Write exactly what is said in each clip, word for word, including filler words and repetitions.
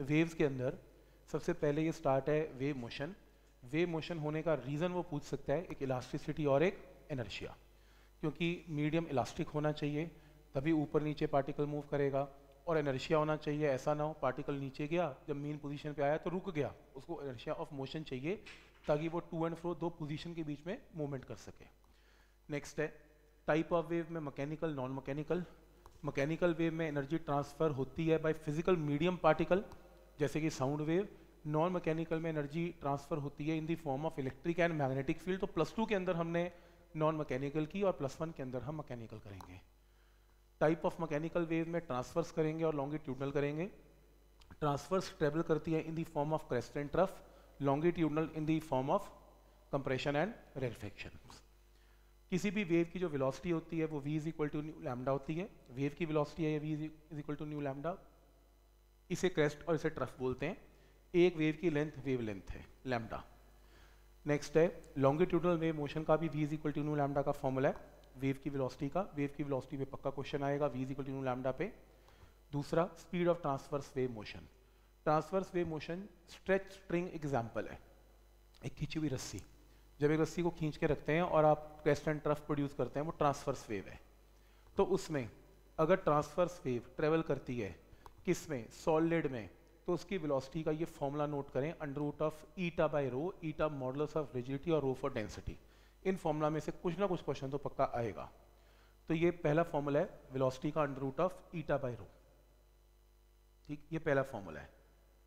Waves के अंदर सबसे पहले ये स्टार्ट है वेव मोशन। वेव मोशन होने का रीज़न वो पूछ सकता है, एक इलास्टिसिटी और एक इनर्शिया, क्योंकि मीडियम इलास्टिक होना चाहिए तभी ऊपर नीचे पार्टिकल मूव करेगा, और इनर्शिया होना चाहिए, ऐसा ना हो पार्टिकल नीचे गया जब मेन पोजीशन पे आया तो रुक गया, उसको इनर्शिया ऑफ मोशन चाहिए ताकि वो टू एंड फ्रो दो पोजीशन के बीच में मूवमेंट कर सके। नेक्स्ट है टाइप ऑफ वेव में mechanical, non mechanical. Mechanical wave में एनर्जी ट्रांसफर होती है बाय फिजिकल मीडियम पार्टिकल जैसे कि साउंड वेव। नॉन मैकेनिकल में एनर्जी ट्रांसफर होती है in the form of electric and magnetic field. तो प्लस टू के अंदर हमने नॉन मैकेनिकल की और प्लस वन के अंदर हम मैकेनिकल करेंगे। टाइप ऑफ मैकेनिकल वेव में ट्रांसफर्स करेंगे और लॉन्गिट्यूडनल करेंगे। ट्रांसफर्स ट्रेवल करती है in the form of crest and trough, longitudinal in the form of compression and rarefaction. किसी भी वेव की जो वेलोसिटी होती है वो v is equal to nu lambda होती है। वेव की वेलोसिटी है v is equal to nu lambda. इसे क्रेस्ट और इसे ट्रफ बोलते हैं। एक वेव की लेंथ वेव लेंथ है लैम्डा। नेक्स्ट है लॉन्गिट्यूडनल वेव मोशन का भी v is equal to nu lambda का फॉर्मूला है वेव की वेलोसिटी का। वेव की वेलोसिटी पे पक्का क्वेश्चन आएगा v is equal to nu lambda पे। दूसरा speed of transverse wave motion. Transverse wave motion stretch string example है, एक खींची हुई रस्सी। जब एक रस्सी को खींच के रखते हैं और आप क्रेस्ट एंड ट्रफ प्रोड्यूस करते हैं वो ट्रांसवर्स वेव है। तो उसमें अगर ट्रांसवर्स वेव ट्रेवल करती है किस में, सॉलिड में, तो उसकी वेलोसिटी का ये फॉर्मूला नोट करें, under root of eta by rho, eta modulus of rigidity और रो फॉर डेंसिटी। इन फॉर्मूला में से कुछ ना कुछ क्वेश्चन तो पक्का आएगा। तो ये पहला फॉर्मूला है वेलोसिटी का under root of eta by rho. ठीक, ये पहला फॉर्मूला है।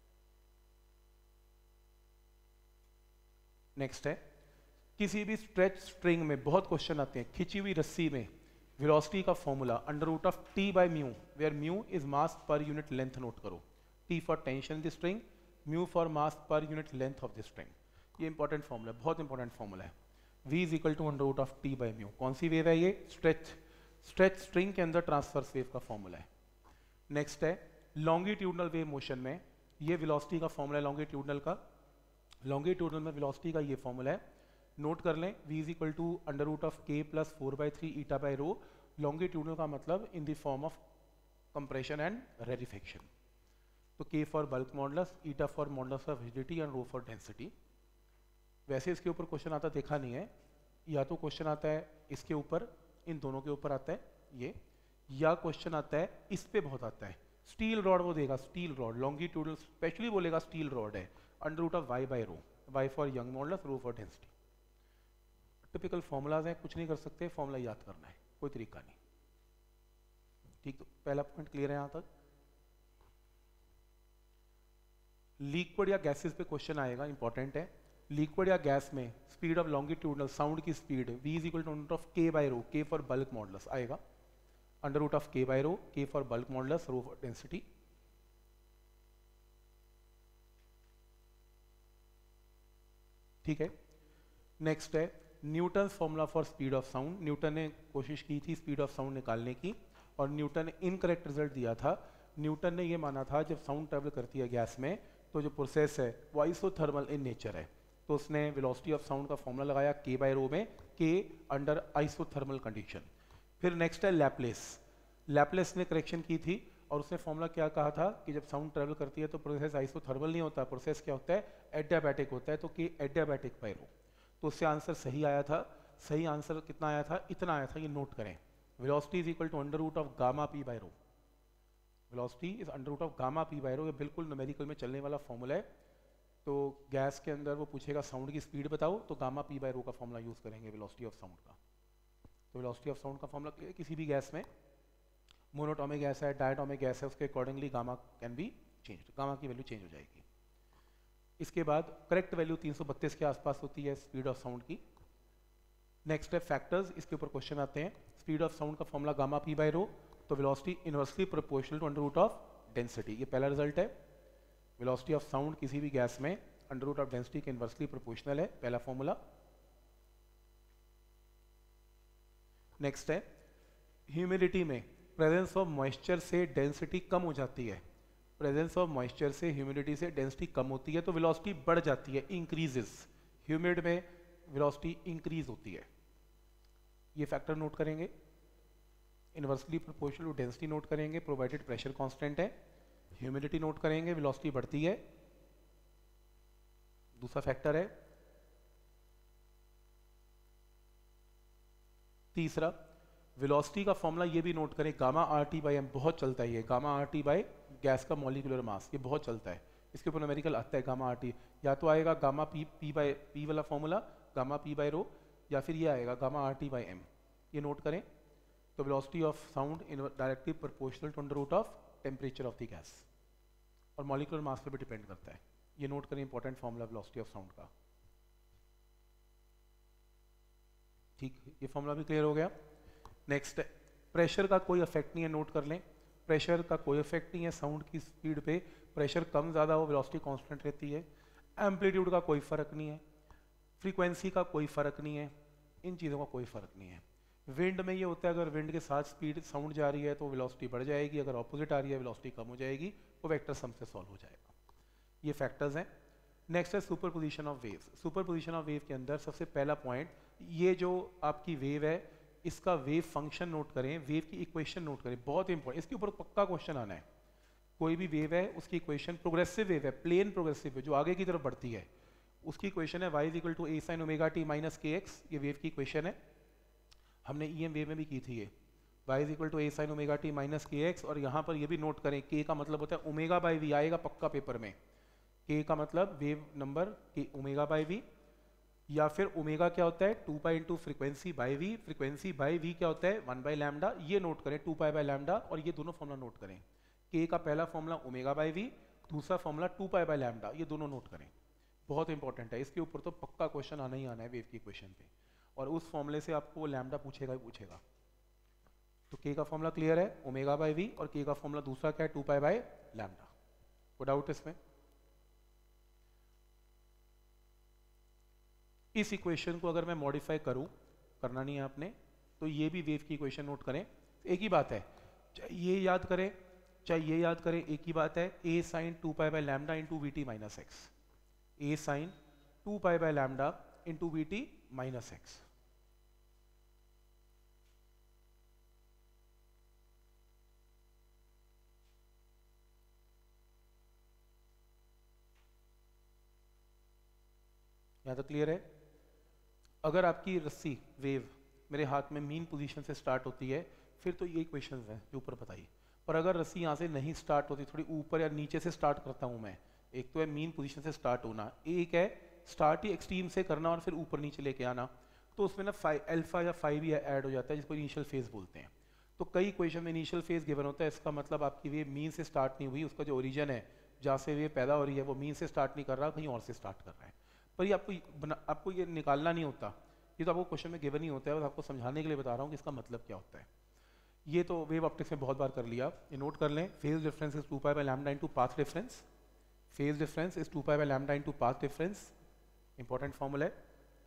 नेक्स्ट है किसी भी स्ट्रेच स्ट्रिंग में बहुत क्वेश्चन आते हैं, खिंची हुई रस्सी में वेलोसिटी का formula under root of T by mu, where mu is mass पर यूनिट लेंथ। नोट करो, T for tension the string, mu for mass पर unit length of the string. ये इंपॉर्टेंट फॉर्मूला है, बहुत इंपॉर्टेंट फॉर्मूला है। v is equal to under root of T by mu. कौन सी wave है ये, स्ट्रेच स्ट्रेच स्ट्रिंग के अंदर ट्रांसवर्स वेव का फॉर्मूला है। नेक्स्ट है लॉन्गिट्यूडनल वेव मोशन में ये वेलोसिटी का फॉर्मूला है लॉन्गिट्यूडनल का। लॉन्गिट्यूडनल में वेलोसिटी का ये फॉर्मूला है, नोट कर लें, v is equal to under root of K plus four by three eta by rho. Longitudinal का मतलब in the form of compression and rarefaction. तो k for bulk modulus, eta for modulus of rigidity and rho for density. वैसे इसके ऊपर question आता देखा नहीं है, या तो क्वेश्चन आता है इसके ऊपर, इन दोनों के ऊपर आता है ये, या क्वेश्चन आता है इस पे बहुत आता है। स्टील रॉड वो देगा, स्टील रॉड लॉन्गिट्यूडनल स्पेशली बोलेगा स्टील रॉड है, under root of Y by rho, Y for Young modulus, rho for density. Typical formulas हैं, कुछ नहीं कर सकते, फॉर्मूला याद करना है, कोई तरीका नहीं। ठीक, तो पहला पॉइंट क्लियर है यहां तक। लिक्विड या गैसेस पे क्वेश्चन आएगा, इंपॉर्टेंट है। लिक्विड या गैस में स्पीड ऑफ लॉन्गिट्यूडनल साउंड की speed v is equal to under root of k by rho, k for bulk modulus आएगा, under root of k by rho, k for bulk modulus, rho for density. ठीक है, next है Newton formula for speed of sound. Newton ने कोशिश की थी speed of sound निकालने की और न्यूटन ने इनकरेक्ट रिजल्ट दिया था। न्यूटन ने यह माना था जब साउंड ट्रेवल करती है गैस में तो जो प्रोसेस है वो आइसोथर्मल इन नेचर है, तो उसने वेलोसिटी ऑफ साउंड का फॉर्मूला लगाया k बाय रो में, k अंडर आइसोथर्मल कंडीशन। फिर नेक्स्ट है लैप्लेस। लैप्लेस ने करेक्शन की थी और उसने फॉर्मूला क्या कहा था कि जब साउंड ट्रेवल करती है तो प्रोसेस आइसोथर्मल नहीं होता, प्रोसेस क्या होता है, एडियाबैटिक होता है, तो k एडियाबैटिक बाय रो। तो उससे आंसर सही आया था। सही आंसर कितना आया था, इतना आया था, ये नोट करें, velocity is equal to under root of gamma P by rho. Velocity is under root of gamma P by rho, ये बिल्कुल न्यूमेरिकल में चलने वाला फॉर्मूला है। तो गैस के अंदर वो पूछेगा साउंड की स्पीड बताओ, तो गामा पी बाय रो का फॉर्मूला यूज करेंगे वेलोसिटी ऑफ साउंड का। तो वेलोसिटी ऑफ साउंड का फॉर्मूला किसी भी गैस में, मोनोटोमिक गैस है, डायटोमिक गैस है, उसके accordingly gamma can be change, gamma की वैल्यू चेंज हो जाएगी। इसके बाद करेक्ट वैल्यू तीन सौ बत्तीस के आसपास होती है स्पीड ऑफ साउंड की। नेक्स्ट है फैक्टर्स, इसके ऊपर क्वेश्चन आते हैं। स्पीड ऑफ साउंड का formula gamma P by rho, तो velocity inversely proportional to under root of density, ये पहला रिजल्ट है। वेलोसिटी ऑफ साउंड किसी भी गैस में अंडर रूट ऑफ डेंसिटी के इनवर्सली प्रोपोर्शनल है, पहला फॉर्मूला। नेक्स्ट है ह्यूमिडिटी में प्रेजेंस ऑफ मॉइस्चर से डेंसिटी कम हो जाती है, प्रेजेंस ऑफ मॉइस्चर से ह्यूमिडिटी से डेंसिटी कम होती है तो वेलोसिटी बढ़ जाती है, इंक्रीजेस। ह्यूमिड में वेलोसिटी इंक्रीज होती है, ये फैक्टर नोट करेंगे। Inversely proportional to density note करेंगे, प्रोवाइडेड प्रेशर कांस्टेंट है। ह्यूमिडिटी नोट करेंगे, वेलोसिटी बढ़ती है, दूसरा फैक्टर है। तीसरा वेलोसिटी का फॉर्मूला ये भी नोट करें, gamma R T by M, बहुत चलता है ये, gamma R T by gas का मॉलिक्यूलर मास, ये बहुत चलता है, इसके ऊपर न्यूमेरिकल आता है गामा आर टी, या तो आएगा gamma P P by P वाला formula gamma P by rho, या फिर ये आएगा gamma R T by M, ये नोट करें। तो velocity of sound in directly proportional to under root of temperature of the gas, और मॉलिक्यूलर मास पे भी डिपेंड करता है, ये नोट करें, important formula velocity of sound का। ठीक, ये फॉर्मूला भी क्लियर हो गया। नेक्स्ट, प्रेशर का कोई इफेक्ट नहीं है, नोट कर लें, प्रेशर का कोई इफेक्ट नहीं है साउंड की स्पीड पे, प्रेशर कम ज़्यादा हो वेलोसिटी कांस्टेंट रहती है। एम्पलीट्यूड का कोई फ़र्क नहीं है, फ्रीक्वेंसी का कोई फ़र्क नहीं है, इन चीज़ों का कोई फ़र्क नहीं है। विंड में ये होता है, अगर विंड के साथ स्पीड साउंड जा रही है तो वेलोसिटी बढ़ जाएगी, अगर ऑपोजिट आ रही है वेलोसिटी कम हो जाएगी, वो वेक्टर सम से सॉल्व हो जाएगा। ये फैक्टर्स हैं। नेक्स्ट है superposition of waves. Superposition of wave के अंदर सबसे पहला पॉइंट, ये जो आपकी वेव है इसका वेव फंक्शन नोट करें, वेव की इक्वेशन नोट करें, बहुत इंपॉर्टेंट, इसके ऊपर पक्का क्वेश्चन आना है। कोई भी वेव है उसकी इक्वेशन, प्रोग्रेसिव वेव है, प्लेन प्रोग्रेसिव है जो आगे की तरफ बढ़ती है, उसकी इक्वेशन है Y is equal to A sine omega T minus के एक्स, ये वेव की इक्वेशन है, हमने ई एम वेव में भी की थी ये, Y is equal to A sine omega T minus के एक्स, और यहाँ पर ये भी नोट करें के का मतलब होता है ओमेगा बाई वी, आएगा पक्का पेपर में, के का मतलब wave number K omega by V, या फिर ओमेगा क्या होता है two pi into frequency by V, frequency by V क्या होता है वन बाई लैम्डा, ये नोट करें टू पाई बाई लैम्डा, और ये दोनों फॉर्मूला नोट करें, के का पहला फॉर्मूला ओमेगा बाई वी, दूसरा formula two pi by lambda, ये दोनों नोट करें, बहुत इंपॉर्टेंट है, इसके ऊपर तो पक्का क्वेश्चन आना ही आना है वेव की इक्वेशन पे, और उस फॉर्मूले से आपको लैम्डा पूछेगा ही पूछेगा। तो के का फॉर्मूला क्लियर है ओमेगा बाई वी, और के का फॉर्मूला दूसरा क्या है टू पाई बाई लैम्डा, कोई डाउट इसमें? इस इक्वेशन को अगर मैं मॉडिफाई करूं, करना नहीं है आपने, तो ये भी वेव की इक्वेशन नोट करें, एक ही बात है, चाहे ये याद करें चाहे ये याद करें, एक ही बात है, A sine two pi by lambda into V T minus X, A sine two pi by lambda into V T minus X. यहां तक क्लियर है? अगर आपकी रस्सी वेव मेरे हाथ में मीन पोजीशन से स्टार्ट होती है, फिर तो ये इक्वेशंस हैं जो ऊपर बताई, पर अगर रस्सी यहाँ से नहीं स्टार्ट होती, थोड़ी ऊपर या नीचे से स्टार्ट करता हूँ मैं, एक तो है मीन पोजीशन से स्टार्ट होना, एक है स्टार्ट ही एक्सट्रीम से करना और फिर ऊपर नीचे लेके आना, तो उसमें ना फाइव अल्फा या फाइव ही ऐड हो जाता है, जिसको इनिशियल फेज बोलते हैं। तो कई इक्वेशन में इनिशियल फेज गिवन होता है, इसका मतलब आपकी वेव मीन से स्टार्ट नहीं हुई, उसका जो ओरिजिन है जहाँ से वेव पैदा हो रही है वो मीन से स्टार्ट नहीं कर रहा, कहीं और से स्टार्ट कर रहा है, पर ये आपको बना, आपको ये निकालना नहीं होता, ये तो आपको क्वेश्चन में गिवन ही होता है, और आपको समझाने के लिए बता रहा हूँ कि इसका मतलब क्या होता है। ये तो वेव ऑप्टिक्स में बहुत बार कर लिया, ये नोट कर लें, phase difference is two pi by lambda into path difference, phase difference is two pi by lambda into path difference, important formula है।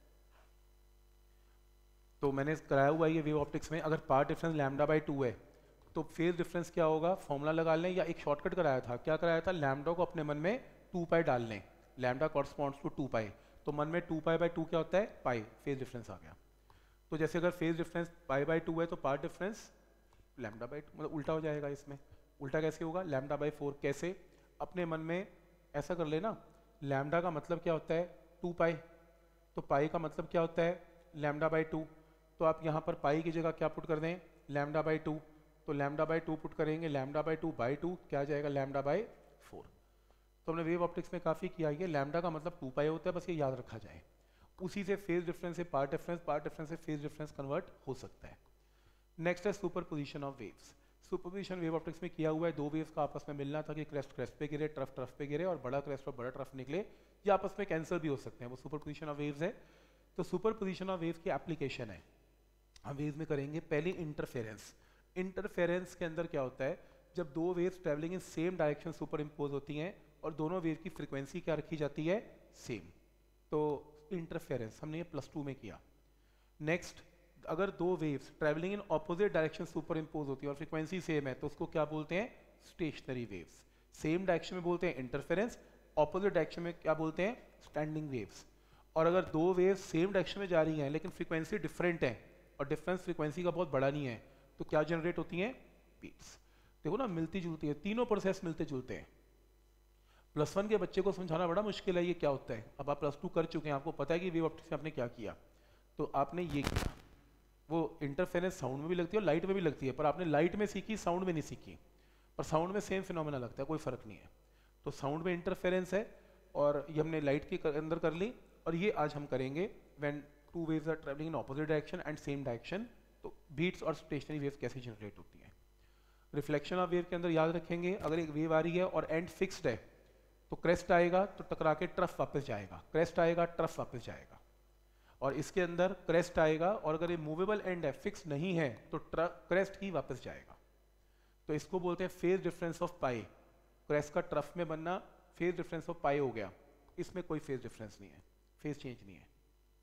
तो मैंने कराया हुआ है ये वेव ऑप्टिक्स में, अगर path difference lambda by two है तो फेज डिफरेंस क्या होगा, फॉर्मूला लगा लें, या एक शॉर्टकट कराया था, क्या कराया था, लैम्डा को अपने मन में टू पाई डाल लें, lambda corresponds to two pi, तो मन में टू पाई बाई टू क्या होता है पाई, फेज डिफरेंस आ गया। तो जैसे अगर phase difference pi by two है तो path difference lambda by two, मतलब उल्टा हो जाएगा, इसमें उल्टा कैसे होगा, लैम्डा बाई फोर, कैसे, अपने मन में ऐसा कर लेना, लैम्डा का मतलब क्या होता है टू पाई, तो पाई का मतलब क्या होता है लैम्डा बाई टू, तो आप यहाँ पर पाई की जगह क्या पुट कर दें, लैम्डा बाई टू, तो लैम्डा बाई टू पुट करेंगे, lambda by two by two क्या आ जाएगा, लैम्डा बाई फोर। तो हमने वेव ऑप्टिक्स में काफ़ी किया है, लैम्डा का मतलब टू पाई होता है, बस ये याद रखा जाए, उसी से फेज डिफरेंस से पार्ट डिफरेंस, पार्ट डिफरेंस से फेज डिफरेंस कन्वर्ट हो सकता है। नेक्स्ट है superposition of waves. Superposition wave optics में किया हुआ है, दो वेव्स का आपस में मिलना था कि क्रेस्ट क्रेस्ट पे गिरे, ट्रफ ट्रफ पे गिरे, और बड़ा क्रेस्ट और बड़ा ट्रफ निकले, ये आपस में कैंसिल भी हो सकते हैं, वो सुपरपोजिशन ऑफ वेव्स है। तो सुपरपोजिशन ऑफ वेव्स की एप्लीकेशन है, हम वेव्स में करेंगे पहले इंटरफेरेंस। इंटरफेरेंस के अंदर क्या होता है, जब दो waves travelling in same direction superimpose होती हैं और दोनों वेव की फ्रीक्वेंसी क्या रखी जाती है, सेम, तो इंटरफेरेंस हमने ये प्लस टू में किया। नेक्स्ट, अगर दो waves travelling in opposite direction superimpose होती है और फ्रीक्वेंसी सेम है, तो उसको क्या बोलते हैं, स्टेशनरी वेव्स। सेम डायरेक्शन में बोलते हैं इंटरफेरेंस, ऑपोजिट डायरेक्शन में क्या बोलते हैं, स्टैंडिंग वेव्स। और अगर दो वेव्स सेम डायरेक्शन में जा रही हैं लेकिन फ्रीक्वेंसी डिफरेंट है और डिफरेंस फ्रीक्वेंसी का बहुत बड़ा नहीं है, तो क्या जनरेट होती हैं, वेव्स। देखो ना मिलती जुलती है, तीनों प्रोसेस मिलते जुलते हैं। प्लस वन के बच्चे को समझाना बड़ा मुश्किल है ये क्या होता है। अब आप प्लस टू कर चुके हैं, आपको पता है कि वेव ऑप्टिक्स में आपने क्या किया, तो आपने ये किया। वो इंटरफेरेंस साउंड में भी लगती है और लाइट में भी लगती है, पर आपने लाइट में सीखी, साउंड में नहीं सीखी। पर साउंड में सेम फिनोमेना लगता है, कोई फर्क नहीं है। तो साउंड में इंटरफेरेंस है और ये हमने लाइट के अंदर कर ली, और ये आज हम करेंगे when two waves are travelling in opposite direction and same direction, तो बीट्स और स्टेशनरी वेव्स कैसे जनरेट होती हैं। रिफ्लेक्शन ऑफ वेव के अंदर याद रखेंगे, अगर एक वेव आ रही है और एंड फिक्स्ड है तो क्रेस्ट आएगा तो टकरा के ट्रफ वापस जाएगा, क्रेस्ट आएगा ट्रफ वापस जाएगा। और इसके अंदर क्रेस्ट आएगा और अगर ये मूवेबल एंड है, फिक्स नहीं है, तो क्रेस्ट ही वापस जाएगा। तो इसको बोलते हैं phase difference of pi. Crest का ट्रफ में बनना फेज डिफरेंस ऑफ पाई हो गया, इसमें कोई फेज डिफरेंस नहीं है, फेज चेंज नहीं है।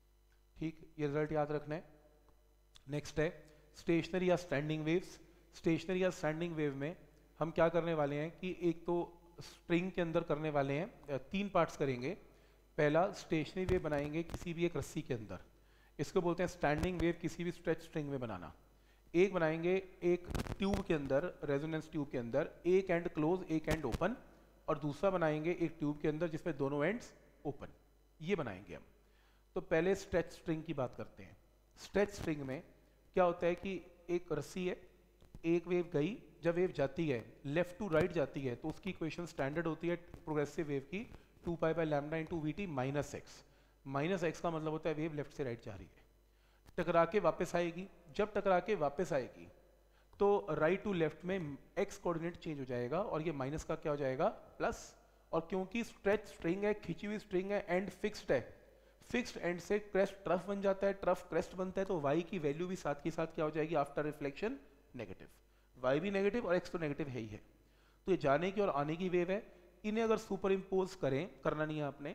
ठीक, ये रिजल्ट याद रखना है। नेक्स्ट है स्टेशनरी या स्टैंडिंग वेव्स। स्टेशनरी या स्टैंडिंग वेव में हम क्या करने वाले हैं कि एक तो स्ट्रिंग के अंदर करने वाले हैं, तीन पार्ट्स करेंगे। पहला स्टेशनरी वेव बनाएंगे किसी भी एक रस्सी के अंदर, इसको बोलते हैं स्टैंडिंग वेव किसी भी स्ट्रेच स्ट्रिंग में बनाना। एक बनाएंगे एक ट्यूब के अंदर, रेजोनेंस ट्यूब के अंदर, एक एंड क्लोज एक एंड ओपन, और दूसरा बनाएंगे एक ट्यूब के अंदर जिसमें दोनों एंड्स ओपन। ये बनाएंगे हम। तो पहले स्ट्रेच स्ट्रिंग की बात करते हैं। स्ट्रेच स्ट्रिंग में क्या होता है कि एक रस्सी है, एक वेव गई, जब वेव जाती है लेफ्ट टू राइट जाती है तो उसकी इक्वेशन स्टैंडर्ड होती है प्रोग्रेसिव वेव की two pi by lambda into V T minus X. Minus X का मतलब होता है वेव लेफ्ट से राइट जा रही है, टकरा के वापस आएगी। जब टकरा के वापस आएगी तो राइट टू लेफ्ट में एक्स कोऑर्डिनेट चेंज हो जाएगा और ये माइनस का क्या हो जाएगा प्लस। और क्योंकि स्ट्रेच स्ट्रिंग है, खिंची हुई स्ट्रिंग है, एंड फिक्स्ड है, फिक्स्ड एंड से क्रेस्ट ट्रफ बन जाता है, ट्रफ क्रेस्ट बनता है, तो वाई की वैल्यू भी साथ के साथ क्या हो जाएगी आफ्टर रिफ्लेक्शन नेगेटिव। वाई भी नेगेटिव और एक्स तो नेगेटिव है ही है। तो ये जाने की और आने की वेव है। इन्हें अगर सुपर इम्पोज करें, करना नहीं है आपने,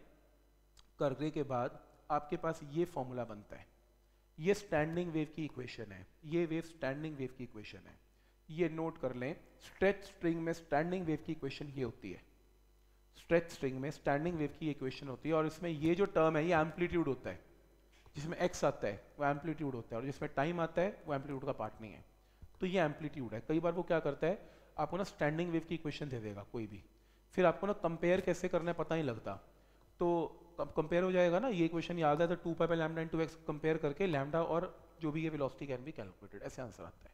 करने के बाद आपके पास ये फॉर्मूला बनता है। ये स्टैंडिंग वेव की इक्वेशन है, ये वेव स्टैंडिंग वेव की इक्वेशन है। ये नोट कर लें, स्ट्रेच स्ट्रिंग में स्टैंडिंग वेव की इक्वेशन ये होती है। स्ट्रेच स्ट्रिंग में स्टैंडिंग वेव की इक्वेशन होती है और इसमें ये जो टर्म है ये एम्पलीट्यूड होता है। जिसमें एक्स आता है वो एम्पलीट्यूड होता है और जिसमें टाइम आता है वो एम्पलीट्यूड का पार्ट नहीं है। तो ये एम्पलीट्यूड है। कई बार वो क्या करता है, आपको ना स्टैंडिंग वेव की इक्वेशन दे देगा कोई भी, फिर आपको ना कंपेयर कैसे करना है पता नहीं लगता। तो कंपेयर हो जाएगा ना, ये इक्वेशन याद है तो two pi by lambda into X compare करके लैम्डा और जो भी है वेलोसिटी कैन बी कैलकुलेटेड, ऐसे आंसर आता है।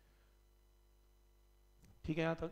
ठीक है, यहां तक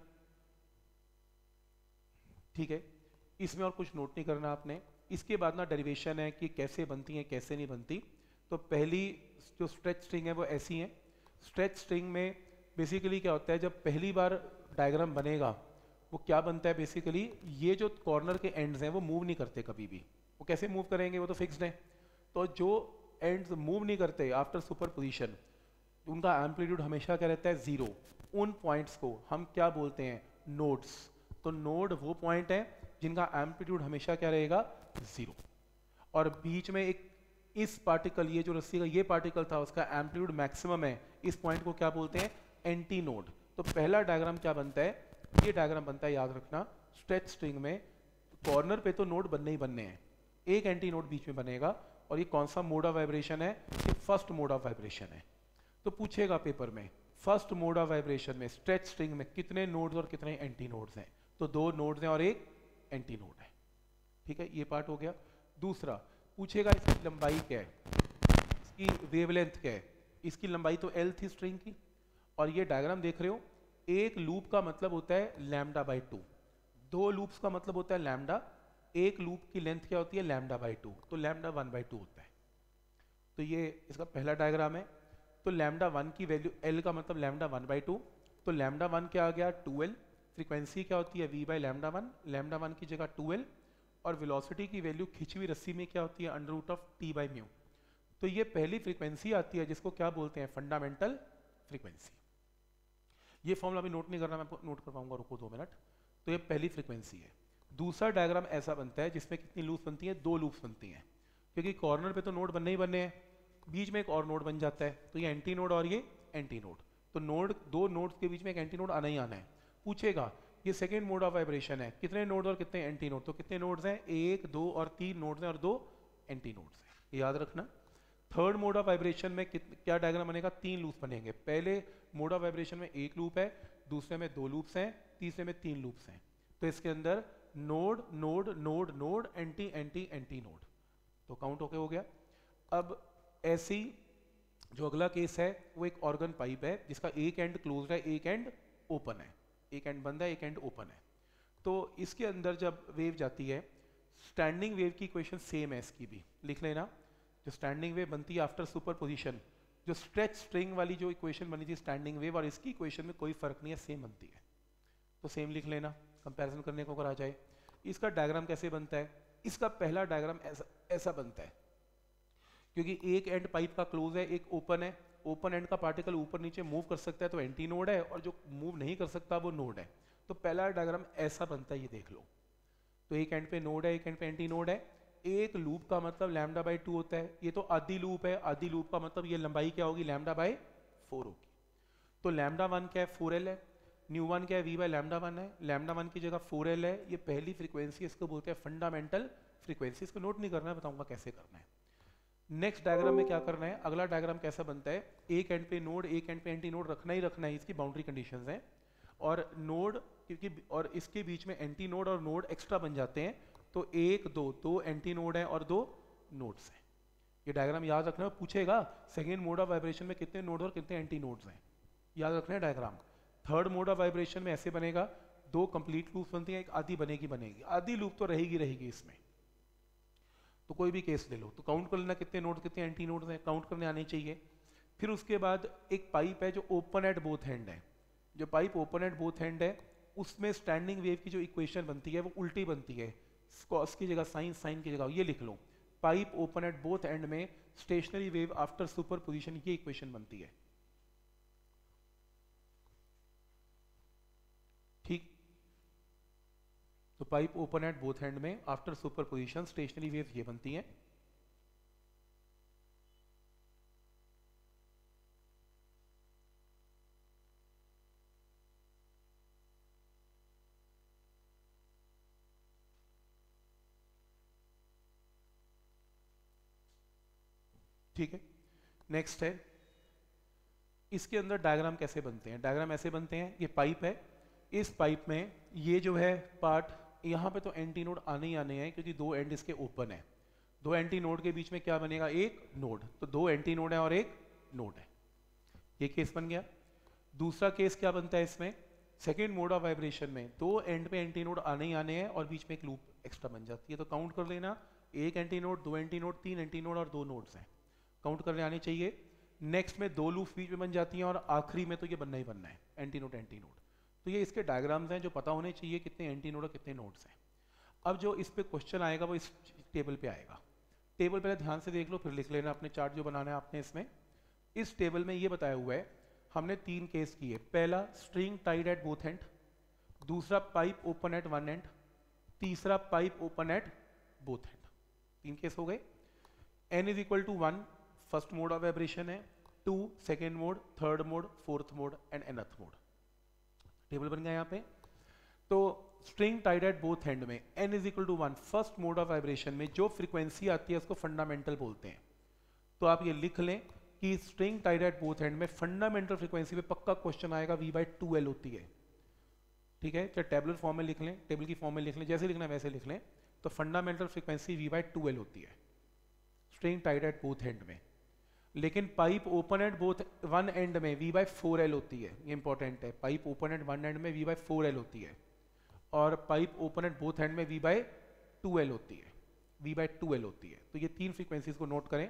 ठीक है। इसमें और कुछ नोट नहीं करना आपने। इसके बाद ना डेरिवेशन है कि कैसे बनती है कैसे नहीं बनती। तो पहली जो स्ट्रेच स्ट्रिंग है वो ऐसी है। स्ट्रेच स्ट्रिंग में बेसिकली क्या होता है, जब पहली बार डायग्राम बनेगा वो क्या बनता है, बेसिकली ये जो कॉर्नर के एंड्स हैं वो मूव नहीं करते कभी भी। वो कैसे मूव करेंगे, वो तो फिक्स्ड है। तो जो एंड्स मूव नहीं करते आफ्टर सुपरपोजिशन, उनका एम्पलीट्यूड हमेशा क्या रहता है, जीरो। उन पॉइंट्स को हम क्या बोलते हैं, नोड्स। तो नोड वो पॉइंट है जिनका एम्पलीट्यूड हमेशा क्या रहेगा, जीरो। और बीच में एक इस पार्टिकल, ये जो रस्सी का ये पार्टिकल था उसका एम्पलीट्यूड मैक्सिमम है, इस पॉइंट को क्या बोलते हैं, एंटी नोड। तो पहला डायग्राम क्या बनता है, ये डायग्राम बनता है, याद रखना। स्ट्रेच स्ट्रिंग में कॉर्नर पे तो नोड बनने ही बनने हैं, एक एंटी नोड बीच में बनेगा। और ये कौन सा मोड ऑफ वाइब्रेशन है, ये फर्स्ट मोड ऑफ वाइब्रेशन है। तो पूछेगा पेपर में, फर्स्ट मोड ऑफ वाइब्रेशन में स्ट्रेच स्ट्रिंग में कितने नोड्स और कितने एंटी नोड्स हैं, तो दो नोड्स हैं और एक एंटी नोड है। ठीक है, ये पार्ट हो गया। दूसरा पूछेगा इसकी लंबाई क्या है, इसकी वेवलेंथ क्या है। इसकी लंबाई तो एल थी स्ट्रिंग की, और ये डायग्राम देख रहे हो, एक लूप का मतलब होता है लैम्डा बाई टू, दो लूप्स का मतलब होता है लैम्डा, एक लूप की लेंथ क्या होती है, लैम्डा बाई टू, तो लैम्डा वन बाई टू होता है। तो ये इसका पहला डायग्राम है। तो लैम्डा वन की वैल्यू, एल का मतलब लैम्डा वन बाई टू, तो लैम्डा वन क्या आ गया, टू एल। फ्रीक्वेंसी क्या होती है, we by lambda one, lambda one की जगह टू एल। और वेलोसिटी की वैल्यू खिंची हुई रस्सी में क्या होती है, under root of T by mu. तो ये पहली फ्रीक्वेंसी आती है जिसको क्या बोलते हैं, फंडामेंटल फ्रीक्वेंसी। ये फॉर्मूला भी नोट नहीं करना, मैं नोट कर पाऊंगा, रुको दो मिनट। तो ये पहली फ्रीक्वेंसी है। दूसरा डायग्राम ऐसा बनता है जिसमें कितनी लूप्स बनती हैं, दो लूप्स बनती हैं, क्योंकि कॉर्नर पे तो नोड बनने ही बनने हैं, बीच में एक और नोड बन जाता है, तो ये एंटी नोड और ये एंटी नोड। तो नोड, दो नोड्स के बीच में एक एंटी नोड आना ही आना है। पूछेगा ये सेकेंड मोड ऑफ वाइब्रेशन है, कितने नोड और कितने एंटी नोड, तो कितने नोड्स हैं, एक, दो और तीन नोड्स हैं और दो एंटी नोड्स हैं, ये याद रखना। थर्ड मोड ऑफ वाइब्रेशन में क्या डायग्राम बनेगा, तीन लूप बनेंगे। पहले मोड ऑफ वाइब्रेशन में एक लूप है, दूसरे में दो लूप्स हैं, तीसरे में तीन लूप्स हैं। तो इसके अंदर node node node node anti anti anti node, तो काउंट होके हो गया। अब ऐसी जो अगला केस है वो एक ऑर्गन पाइप है जिसका एक एंड क्लोज्ड है, एक एंड ओपन है, एक एंड बंद है, एक एंड ओपन है। तो इसके अंदर जब वेव जाती है, स्टैंडिंग वेव की इक्वेशन सेम है, इसकी भी लिख लेना। जो स्टैंडिंग वेव बनती है आफ्टर सुपरपोजिशन, जो स्ट्रेच स्ट्रिंग वाली जो इक्वेशन बनी थी स्टैंडिंग वेव और इसकी इक्वेशन में कोई फर्क नहीं है, सेम बनती है, तो सेम लिख लेना कंपैरिजन करने को अगर आ जाए। इसका डायग्राम कैसे बनता है? इसका पहला डायग्राम ऐसा ऐसा बनता है, क्योंकि एक एंड पाइप का क्लोज है, एक ओपन है। ओपन एंड का पार्टिकल ऊपर नीचे मूव कर सकता है तो एंटी नोड है, और जो मूव नहीं कर सकता वो नोड है। तो पहला डायग्राम ऐसा बनता है, ये देख लो। तो एक एंड पे नोड है, एक एंड पे एंटी नोड है। एक लूप का मतलब लैम्डा बाई टू होता है। ये तो आधी लूप है, आधी लूप का मतलब ये लंबाई क्या होगी? लैम्डा बाई फोर होगी। तो लैम्डा वन क्या है? फोर एल है। न्यू वन क्या है? वी बाई लैम्डा वन है। लैम्डा वन की जगह फोर एल है। ये पहली फ्रीक्वेंसी, इसको बोलते हैं फंडामेंटल फ्रीक्वेंसी। इसको नोट नहीं करना है, बताऊंगा कैसे करना है। नेक्स्ट डायग्राम में क्या करना है? अगला डायग्राम कैसा बनता है? एक एंड पे नोड, एक एंड पे एंटी नोड रखना ही रखना है, इसकी बाउंड्री कंडीशंस हैं। और नोड क्योंकि और इसके बीच में एंटी नोड और नोड एक्स्ट्रा बन जाते हैं, तो एक दो दो एंटी नोड है और दो नोड्स हैं। ये डायग्राम याद रखना, पूछेगा सेकेंड मोड ऑफ वाइब्रेशन में कितने नोड और कितने एंटी नोड्स हैं, याद रखना है diagram. Third mode of vibration में ऐसे बनेगा, दो कंप्लीट लूप बनती हैं, एक आधी बनेगी बनेगी आधी लूप तो रहेगी रहेगी इसमें। तो कोई भी केस ले लो, तो काउंट कर लेना कितने नोड कितने एंटी नोड्स हैं, काउंट करने आने चाहिए। फिर उसके बाद एक पाइप है जो ओपन एट बोथ हैंड है। जो pipe open at both hand है उसमें स्टैंडिंग वेव की जो इक्वेशन बनती है वो उल्टी बनती है, कॉस की जगह साइन, साइन की जगह ये लिख लो। Pipe open at both end में स्टेशनरी वेव आफ्टर सुपरपोजिशन, ये इक्वेशन बनती है, ठीक। तो pipe open at both end में आफ्टर सुपरपोजिशन स्टेशनरी वेव ये बनती है। ठीक है, नेक्स्ट है इसके अंदर डायग्राम कैसे बनते हैं? डायग्राम ऐसे बनते हैं, ये पाइप है, इस पाइप में ये जो है पार्ट, यहाँ पे तो एंटी नोड आने ही आने हैं क्योंकि दो एंड इसके ओपन है। दो एंटी नोड के बीच में क्या बनेगा? एक नोड। तो दो एंटी नोड है और एक नोड है, ये केस बन गया। दूसरा केस क्या बनता है इसमें? सेकेंड मोड ऑफ वाइब्रेशन में दो एंड पे एंटी नोड आने ही आने हैं और बीच में एक लूप एक्स्ट्रा बन जाती है। तो काउंट कर लेना, एक एंटी नोड, दो एंटी नोड, तीन एंटी नोड और दो नोड्स हैं, काउंट करने आने चाहिए। नेक्स्ट में दो लूप बीच में बन जाती हैं और आखिरी में तो ये बनना ही बनना है, एंटी नोड एंटी नोड। तो ये इसके डायग्राम्स हैं जो पता होने चाहिए कितने एंटी नोड और कितने नोड्स हैं। अब जो इस पे क्वेश्चन आएगा वो इस टेबल पे आएगा। टेबल पहले ध्यान से देख लो, फिर लिख लेना अपने चार्ट जो बनाना है आपने इसमें। इस टेबल में ये बताया हुआ है, हमने तीन केस किए। पहला string tied at both end, दूसरा pipe open at one end, तीसरा pipe open at both end. तीन केस हो गए। n is equal to one first mode of vibration है, two second mode, third mode, fourth mode end nth mode. Table बन गया यहाँ पे। तो string tied at both end में n is equal to one first mode of vibration में जो frequency आती है उसको फंडामेंटल बोलते हैं। तो आप ये लिख लें कि string tied at both end में फंडामेंटल फ्रीक्वेंसी पे पक्का क्वेश्चन आएगा, v बाई टू एल होती है, ठीक है। चाहे टेबलर फॉर्म में लिख लें, टेबल की फॉर्म में लिख लें, जैसे लिखना है वैसे लिख लें। तो fundamental frequency v by two L होती है string tied at both end में। लेकिन pipe open at both one end में v बाई फोर एल होती है, ये इंपॉर्टेंट है। Pipe open at one end में v बाई फोर एल होती है और pipe open at both end में v बाई टू एल होती है, v बाई टू एल होती है। तो ये तीन फ्रीक्वेंसीज को नोट करें।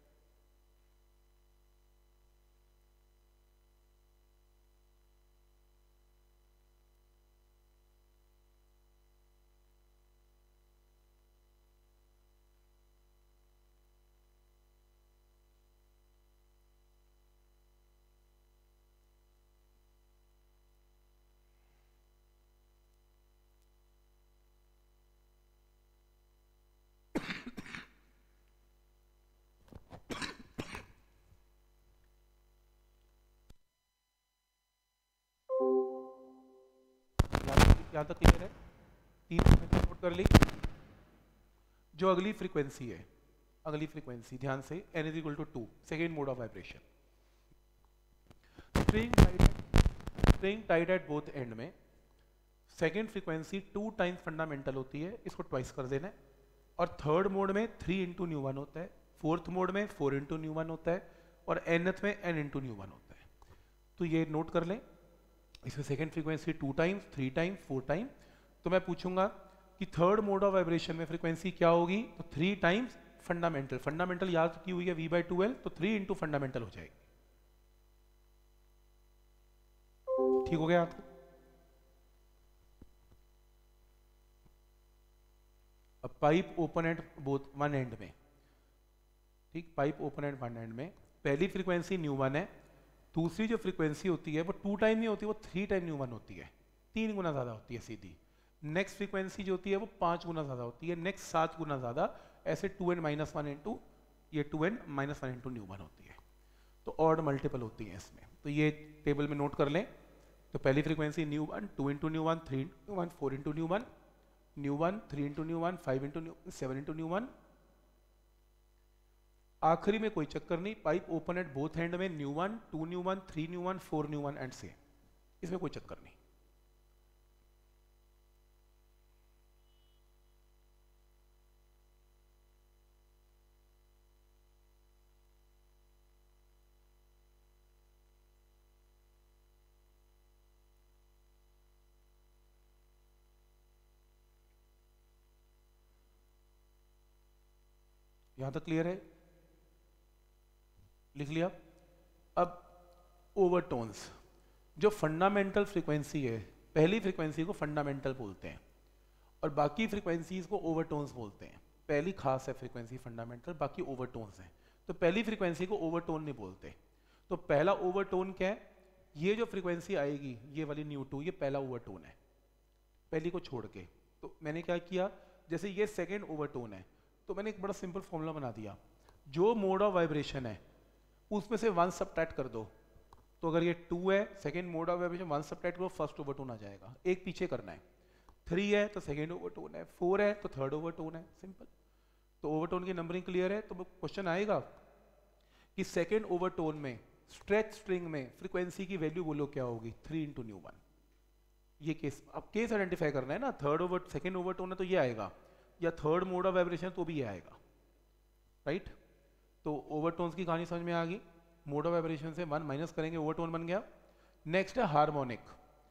यहाँ तक क्लियर है? तीन फ्रीक्वेंसी नोट कर ली। जो अगली फ्रीक्वेंसी है, अगली फ्रीक्वेंसी ध्यान से, n is equal to two second mode of vibration. String tied string tied at both end में second frequency two times fundamental होती है, इसको ट्वाइस कर देना है, और थर्ड मोड में थ्री इंटू न्यू वन होता है, फोर्थ मोड में फोर इंटू न्यू वन होता है, और एनथ में एन इंटू न्यू वन होता है। तो ये नोट कर लें, इसमें second frequency two times, three times, four time. तो मैं पूछूंगा कि थर्ड मोड ऑफ वाइब्रेशन में फ्रीक्वेंसी क्या होगी, तो थ्री टाइम्स फंडामेंटल, फंडामेंटल याद की हुई है वी बाई टू एल, तो थ्री इंटू फंडामेंटल हो जाएगी। ठीक हो गया आपको? अब pipe open at both one end में, ठीक, pipe open at one end में पहली फ्रीक्वेंसी न्यू वन है, दूसरी जो फ्रीक्वेंसी होती है वो टू टाइम नहीं होती, वो थ्री टाइम न्यू वन होती है, तीन गुना ज्यादा होती है सीधी। नेक्स्ट फ्रीक्वेंसी जो होती है वो पांच गुना ज्यादा होती है, नेक्स्ट सात गुना ज्यादा, ऐसे two N minus one into ये two N minus one into nu one होती है। तो ऑड मल्टीपल होती है इसमें, तो ये टेबल में नोट कर लें। तो पहली frequency nu one, two into nu one, three into one, four into nu one, nu one, three into nu one, five into nu, seven into nu one. आखिरी में कोई चक्कर नहीं, pipe open at both end में nu one, two nu one, three nu one, four nu one end से, इसमें कोई चक्कर नहीं। यहां तक क्लियर है? लिख लिया? अब ओवरटोन्स, जो फंडामेंटल फ्रीक्वेंसी है, पहली फ्रीक्वेंसी को फंडामेंटल बोलते हैं और बाकी फ्रीक्वेंसीज को ओवरटोन्स बोलते हैं। पहली खास है फ्रीक्वेंसी फंडामेंटल, बाकी ओवरटोन्स हैं। तो पहली फ्रीक्वेंसी को ओवरटोन नहीं बोलते। तो पहला ओवरटोन क्या है? ये जो फ्रीक्वेंसी आएगी, ये वाली न्यू टू, ये पहला ओवरटोन है, पहली को छोड़ के। तो मैंने क्या किया, जैसे ये सेकेंड ओवरटोन है, तो मैंने एक बड़ा सिंपल फॉर्मूला बना दिया, जो मोड ऑफ वाइब्रेशन है उसमें से वन सबट्रैक्ट कर दो। तो अगर ये टू है, second mode of vibration, one subtract करो, फर्स्ट ओवरटोन आ जाएगा। एक पीछे करना है, थ्री है तो सेकेंड ओवरटोन है, फोर है तो थर्ड ओवरटोन है, सिंपल। तो ओवरटोन की नंबरिंग क्लियर है। तो क्वेश्चन आएगा कि सेकेंड ओवरटोन में स्ट्रेच स्ट्रिंग में फ्रीक्वेंसी की वैल्यू बोलो क्या होगी, थ्री इंटू न्यू वन। ये केस, अब केस आइडेंटिफाई करना है ना, थर्ड ओवर सेकेंड ओवरटोन है तो ये आएगा, या थर्ड मोड ऑफ वाइब्रेशन तो भी ये आएगा, राइट। तो ओवरटोन्स की कहानी समझ में आ गई। मोड ऑफ वाइब्रेशन से वन माइनस करेंगे, ओवरटोन बन गया। नेक्स्ट है हार्मोनिक।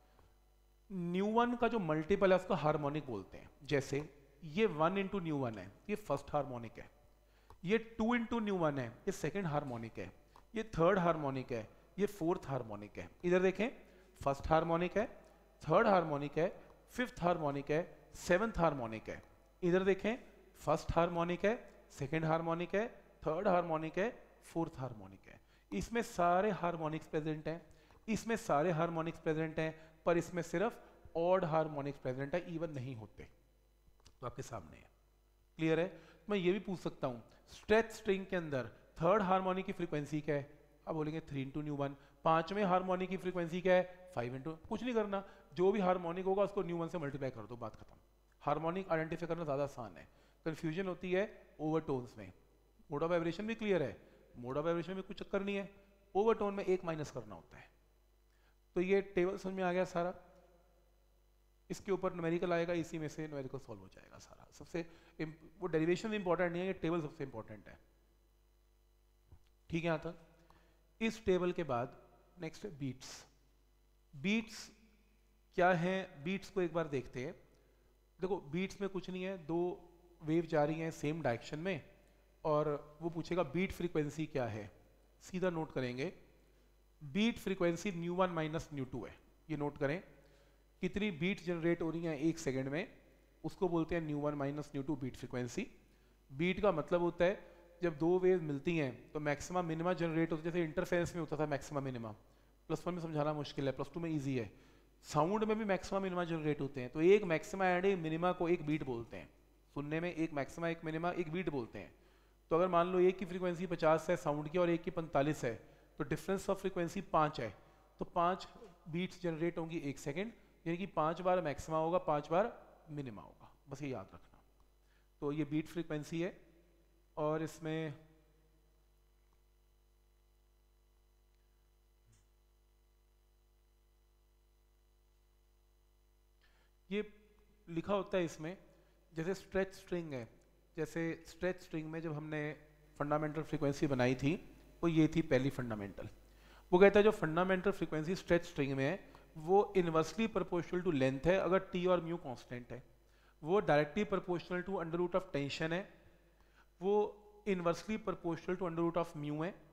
न्यू वन का जो मल्टीपल है उसको हार्मोनिक बोलते हैं। जैसे ये वन इंटू न्यू वन है, ये फर्स्ट हार्मोनिक है, ये टू इंटू न्यू वन है, ये सेकेंड हार्मोनिक है, ये थर्ड हार्मोनिक है, ये फोर्थ हार्मोनिक है। इधर देखें, फर्स्ट हार्मोनिक है, थर्ड हार्मोनिक है, फिफ्थ हार्मोनिक है, सेवंथ हार्मोनिक है। इधर देखें, फर्स्ट हार्मोनिक है, सेकेंड हार्मोनिक है, थर्ड हार्मोनिक है, फोर्थ हार्मोनिक है। इसमें सारे हार्मोनिक्स प्रेजेंट हैं, इसमें सारे हार्मोनिक्स प्रेजेंट हैं, पर इसमें सिर्फ ऑड हार्मोनिक्स प्रेजेंट है, इवन नहीं होते। तो आपके सामने है, क्लियर है। मैं ये भी पूछ सकता हूं, स्ट्रेच स्ट्रिंग के अंदर थर्ड हार्मोनिक की फ्रीक्वेंसी क्या है? अब बोलेंगे थ्री इंटू न्यू वन। पांचवें हार्मोनिक की फ्रीक्वेंसी क्या है? फाइव इंटू, कुछ नहीं करना, जो भी हार्मोनिक होगा उसको न्यू वन से मल्टीप्लाई कर दो, बात खत्म। हार्मोनिक आइडेंटिफाई करना ज्यादा आसान है, कंफ्यूजन होती है ओवरटोन्स में। मोड ऑफ वाइब्रेशन भी क्लियर है, मोड ऑफ वाइब्रेशन में कुछ चक्कर नहीं है, ओवरटोन में एक माइनस करना होता है। तो ये टेबल समझ में आ गया सारा। इसके ऊपर न्यूमेरिकल आएगा, इसी में से न्यूमेरिकल सॉल्व हो जाएगा सारा। सबसे वो डेरिवेशन इंपॉर्टेंट नहीं है, ये टेबल सबसे इंपॉर्टेंट है, ठीक है। यहां तक इस टेबल के बाद नेक्स्ट है बीट्स। बीट्स क्या है? बीट्स को एक बार देखते हैं। देखो, बीट्स में कुछ नहीं है, दो वेव जा रही हैं सेम डायरेक्शन में, और वो पूछेगा बीट फ्रीक्वेंसी क्या है। सीधा नोट करेंगे, beat frequency nu one minus nu two है। ये नोट करें, कितनी बीट जनरेट हो रही हैं एक सेकंड में, उसको बोलते हैं nu one minus nu two beat frequency. Beat का मतलब होता है जब दो वेव मिलती हैं तो मैक्सिमम मिनिमा जनरेट होता है। जैसे इंटरफेरेंस में होता था मैक्सिमम मिनिमा, प्लस वन में समझाना मुश्किल है, प्लस टू में ईजी है। साउंड में भी मैक्सिमम मिनिमा जनरेट होते हैं, तो एक मैक्सिमा एंड एक मिनिमा को एक बीट बोलते हैं। सुनने में एक मैक्सिमा एक मिनिमा एक बीट बोलते हैं। तो अगर मान लो एक की फ्रीक्वेंसी पचास है साउंड की और एक की पैंतालीस है, तो डिफरेंस ऑफ फ्रीक्वेंसी पाँच है, तो पाँच बीट्स जनरेट होंगी एक सेकेंड, यानी कि पाँच बार मैक्सिमा होगा, पाँच बार मिनिमा होगा, बस ये याद रखना। तो ये बीट फ्रीक्वेंसी है, और इसमें ये लिखा होता है इसमें, जैसे स्ट्रेच स्ट्रिंग है, जैसे स्ट्रेच स्ट्रिंग में जब हमने फंडामेंटल फ्रीक्वेंसी बनाई थी वो ये थी पहली फंडामेंटल। वो कहता है जो फंडामेंटल फ्रीक्वेंसी स्ट्रेच स्ट्रिंग में है वो इन्वर्सली प्रोपोर्शनल टू लेंथ है अगर टी और म्यू कांस्टेंट है, वो directly proportional to under root of tension है, वो inversely proportional to under root of mu है।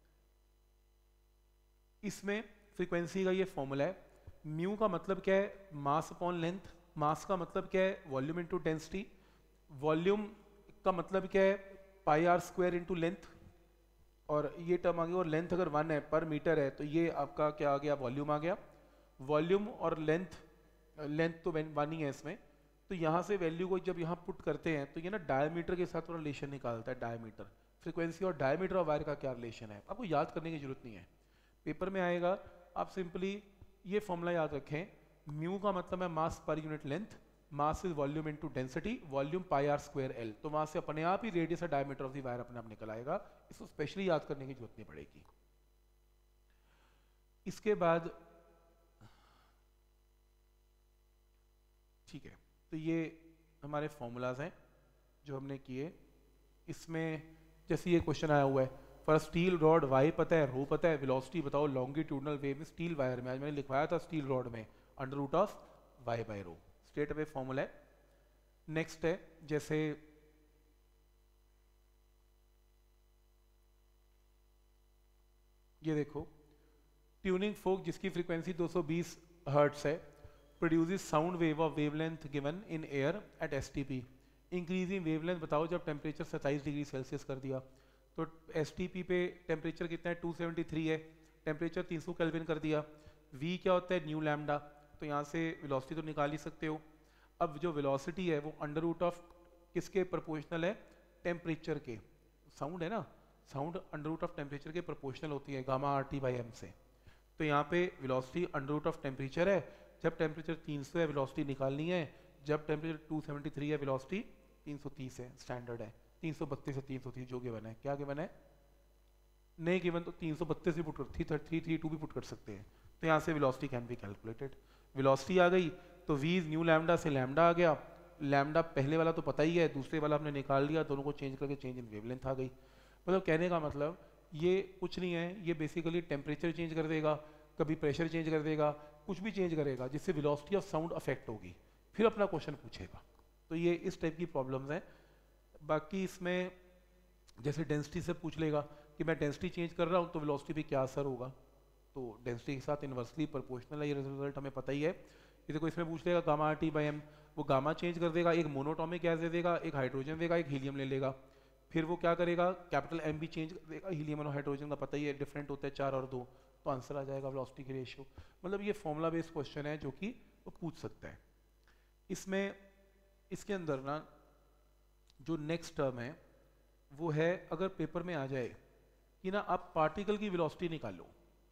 इसमें फ्रीक्वेंसी का ये फॉर्मूला है, म्यू का मतलब क्या है, मास अपॉन लेंथ, मास का मतलब क्या है, वॉल्यूम इनटू डेंसिटी, वॉल्यूम का मतलब क्या है, pi R square into length, और ये टर्म आ गया, और लेंथ अगर वन है पर मीटर है तो ये आपका क्या आ गया, वॉल्यूम आ गया। वॉल्यूम और लेंथ, लेंथ तो वन ही है इसमें, तो यहाँ से वैल्यू को जब यहाँ पुट करते हैं तो ये ना डायमीटर के साथ थोड़ा रिलेशन निकालता है। डायमीटर, फ्रीक्वेंसी और डायमीटर ऑफ वायर का क्या रिलेशन है, आपको याद करने की जरूरत नहीं है, पेपर में आएगा। आप सिंपली ये फॉर्मूला याद रखें, म्यू का मतलब है मास पर unit length, mass is volume into density, volume pi R square L, तो वहां से अपने आप ही रेडियस और डायमीटर ऑफ द वायर अपने आप निकल आएगा, इसको स्पेशली याद करने की जरूरत नहीं पड़ेगी। इसके बाद ठीक है, तो ये हमारे फॉर्मूलाज हैं जो हमने किए। इसमें जैसे ये क्वेश्चन आया हुआ है, फॉर स्टील रॉड वाई पता है, रो पता है, वेलोसिटी बताओ लॉन्गिट्यूडनल वे में स्टील वायर में, आज मैंने लिखवाया था स्टील रॉड में under root of Y by rho, straight away formula है। नेक्स्ट है जैसे ये देखो, ट्यूनिंग फोक जिसकी फ्रीक्वेंसी दो सौ बीस हर्ट्ज है, produces sound wave of wavelength given in air at STP, increasing wavelength बताओ जब टेम्परेचर सत्ताईस डिग्री सेल्सियस कर दिया, तो एसटीपी पे टेम्परेचर कितना है, टू सेवेंटी थ्री है, टेम्परेचर तीन सौ केल्विन कर दिया। वी क्या होता है, न्यू लैम्डा, तो यहाँ से वेलोसिटी तो निकाल ही सकते हो। अब जो वेलोसिटी है वो अंडर रूट ऑफ किसके प्रोपोर्शनल है, टेम्परेचर के, साउंड है ना, sound under root of temperature के प्रोपोर्शनल होती है gamma R T by M से, तो यहाँ पे velocity under root of temperature है, जब टेम्परेचर तीन सौ है वेलोसिटी निकालनी है, जब टेम्परेचर टू सेवेंटी थ्री है वेलोसिटी तीन सौ तीस है, स्टैंडर्ड है, तीन सौ बत्तीस से तीन सौ तीस जो गिवन है, क्या गिवन है, नहीं गिवन तो तीन सौ बत्तीस भी पुट कर, थ्री थ्री थ्री टू भी पुट कर सकते हैं, तो यहाँ से velocity can be calculated. Velocity आ गई तो वी न्यू लैम्डा से लैम्डा आ गया, लैम्डा पहले वाला तो पता ही है, दूसरे वाला हमने निकाल लिया, दोनों को चेंज करके चेंज इन वेवलेंथ आ गई। मतलब कहने का मतलब ये कुछ नहीं है, ये बेसिकली टेम्परेचर चेंज कर देगा, कभी प्रेशर चेंज कर देगा, कुछ भी चेंज करेगा जिससे वेलोसिटी ऑफ साउंड अफेक्ट होगी, फिर अपना क्वेश्चन पूछेगा। तो ये इस टाइप की प्रॉब्लम्स हैं। बाकी इसमें जैसे डेंसिटी से पूछ लेगा कि मैं डेंसिटी चेंज कर रहा हूँ तो वेलोसिटी पे क्या असर होगा, तो डेंसिटी के साथ इन्वर्सली प्रोपोर्शनल है, ये रिजल्ट हमें पता ही है। ये देखो इसमें पूछ लेगा gamma R T by M, वो गामा चेंज कर देगा, एक मोनोटॉमिक गैस दे देगा, एक हाइड्रोजन देगा, एक हीलियम ले लेगा, फिर वो क्या करेगा, कैपिटल एम भी चेंज कर देगा, हीलियम और हाइड्रोजन का पता ही है डिफरेंट होता है चार और दो, तो आंसर आ जाएगा वेलोसिटी की रेशियो। मतलब ये फॉर्मूला बेस्ड क्वेश्चन है जो कि वो पूछ सकता है। इसमें इसके अंदर ना जो नेक्स्ट टर्म है वो है, अगर पेपर में आ जाए कि ना आप पार्टिकल की वेलोसिटी निकालो,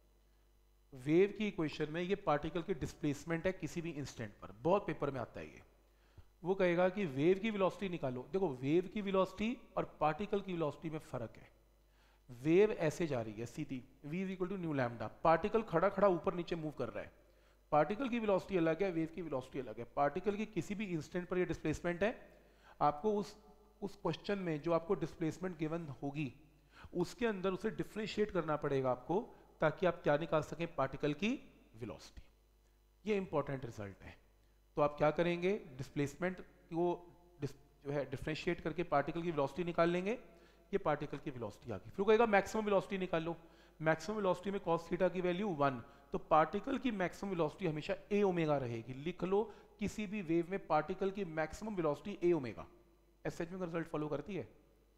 वेव की इक्वेशन में ये पार्टिकल की डिस्प्लेसमेंट है किसी भी इंस्टेंट पर, बहुत पेपर में आता है ये, वो कहेगा कि वेव की वेलोसिटी निकालो। देखो वेव की वेलोसिटी और पार्टिकल की वेलोसिटी में फर्क है, वेव ऐसे जा रही है सीधी, v is equal to nu lambda, particle खड़ा खड़ा ऊपर नीचे मूव कर रहा है, पार्टिकल की वेलोसिटी अलग है, वेव की वेलोसिटी अलग है। पार्टिकल की किसी भी इंस्टेंट पर ये डिस्प्लेसमेंट है, आपको उस उस क्वेश्चन में जो आपको डिस्प्लेसमेंट गिवन होगी उसके अंदर उसे डिफरेंशिएट करना पड़ेगा आपको, ताकि आप क्या निकाल सकें, पार्टिकल की वेलोसिटी। ये इंपॉर्टेंट रिजल्ट है। तो आप क्या करेंगे, डिस्प्लेसमेंट को जो है डिफरेंशिएट करके पार्टिकल की वेलोसिटी निकाल लेंगे, ये पार्टिकल की वेलोसिटी आ गई, फिर कहेगा मैक्सिमम वेलोसिटी निकालो, मैक्सिमम वेलोसिटी में cos थीटा की वैल्यू वन, तो पार्टिकल की मैक्सिमम वेलोसिटी हमेशा ए ओमेगा रहेगी। लिख लो किसी भी वेव में पार्टिकल की maximum velocity A omega, SH में रिजल्ट फॉलो करती है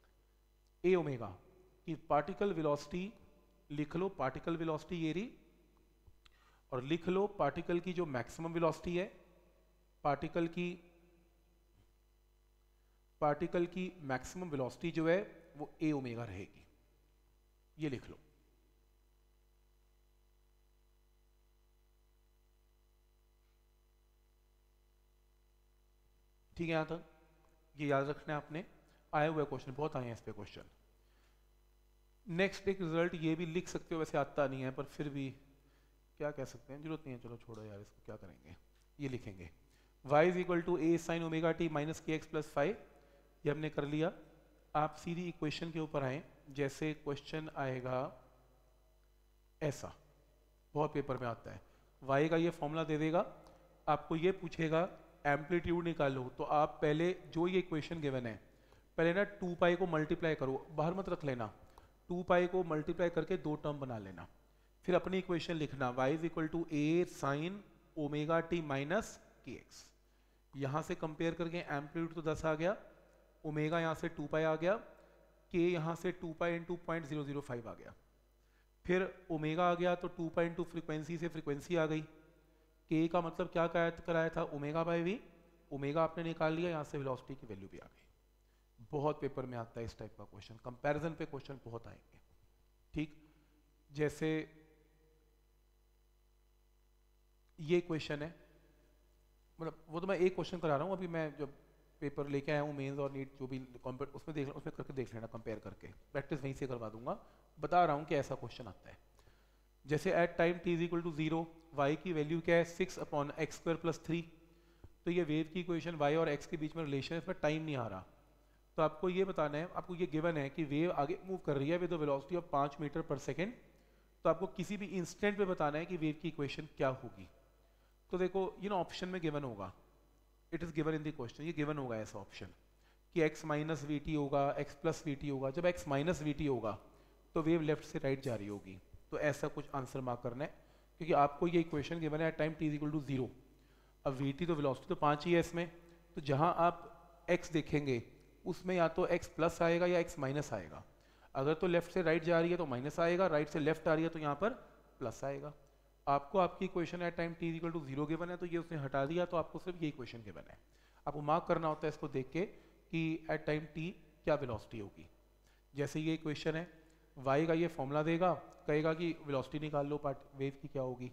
ए ओमेगा की पार्टिकल वेलोसिटी, लिख लो पार्टिकल वेलोसिटी ये रही, और लिख लो पार्टिकल की जो मैक्सिमम वेलोसिटी है, पार्टिकल की पार्टिकल की मैक्सिमम वेलोसिटी जो है वो ए ओमेगा रहेगी, ये लिख लो। ठीक है, यहां तक ये याद रखना है आपने, आए हुए क्वेश्चन बहुत आए हैं इस पे क्वेश्चन। नेक्स्ट एक रिजल्ट ये भी लिख सकते हो, वैसे आता नहीं है पर फिर भी क्या कह सकते हैं, जरूरत नहीं है, चलो छोड़ो यार इसको, क्या करेंगे, ये लिखेंगे। y is equal to A sine omega T minus के एक्स प्लस फाइव, ये हमने कर लिया। आप सीधी इक्वेशन के ऊपर आए, जैसे क्वेश्चन आएगा ऐसा, बहुत पेपर में आता है, y का ये फॉर्मूला दे देगा, आपको ये पूछेगा एम्पलीट्यूड निकालो, तो आप पहले जो ये इक्वेशन गिवन है पहले ना टू पाई को मल्टीप्लाई करो, बाहर मत रख लेना, टू पाई को मल्टीप्लाई करके दो टर्म बना लेना, फिर अपनी इक्वेशन लिखना y is equal to A sine omega T minus के एक्स। यहाँ से कंपेयर करके एम्पलीट्यूड तो दस आ गया, ओमेगा यहाँ से टू पाई आ गया, के यहाँ से two pi into point zero zero five आ गया, फिर ओमेगा आ गया तो टू पाई इंटू फ्रिक्वेंसी से फ्रिक्वेंसी आ गई, के का मतलब क्या कराया था ओमेगा बाई वी, ओमेगा आपने निकाल लिया, यहाँ से वेलोसिटी की वैल्यू भी आ गई। बहुत पेपर में आता है इस टाइप का क्वेश्चन, कंपैरिजन पे क्वेश्चन बहुत आएंगे। ठीक, जैसे ये क्वेश्चन है, मतलब वो तो मैं एक क्वेश्चन करा रहा हूँ, अभी मैं जब पेपर लेके आया हूँ मेंस और नीट जो भी कॉम्पेट उसमें देख उसमें करके देख लेना, कंपेयर करके, प्रैक्टिस वहीं से करवा दूंगा। बता रहा हूँ कि ऐसा क्वेश्चन आता है, जैसे at time T is equal to zero, Y की वैल्यू क्या है six upon X square plus three, तो ये वेव की इक्वेशन वाई और एक्स के बीच में रिलेशन है, इसमें टाइम नहीं आ रहा, तो आपको ये बताना है, आपको ये गिवन है कि वेव आगे मूव कर रही है विद वेलोसिटी ऑफ पाँच मीटर पर सेकेंड, तो आपको किसी भी इंस्टेंट पे बताना है कि वेव की इक्वेशन क्या होगी। तो देखो ये ना ऑप्शन में गिवन होगा, it is given in the question, ये गिवन होगा ऐसा ऑप्शन कि x माइनस वी टी होगा, x प्लस वी टी होगा, जब x माइनस वी टी होगा तो वेव लेफ्ट से राइट जा रही होगी, तो ऐसा कुछ आंसर मार्क करना है, क्योंकि आपको ये इक्वेशन गिवन है time t is equal to zero, अब वी टी तो वेलोसिटी तो पाँच ही है इसमें, तो जहाँ आप x देखेंगे उसमें या तो x प्लस आएगा या x माइनस आएगा, अगर तो लेफ्ट से राइट जा रही है तो माइनस आएगा, राइट से लेफ्ट आ रही है तो यहाँ पर प्लस आएगा। आपको आपकी equation at time t equal to zero given है, तो ये उसने हटा दिया, तो आपको सिर्फ ये इक्वेशन गिवन है, आपको मार्क करना होता है इसको देख के कि एट टाइम t क्या वेलोसिटी होगी। जैसे ये इक्वेशन है, y का ये फॉर्मूला देगा, कहेगा कि वेलोसिटी निकाल लो पार्ट वेव की क्या होगी,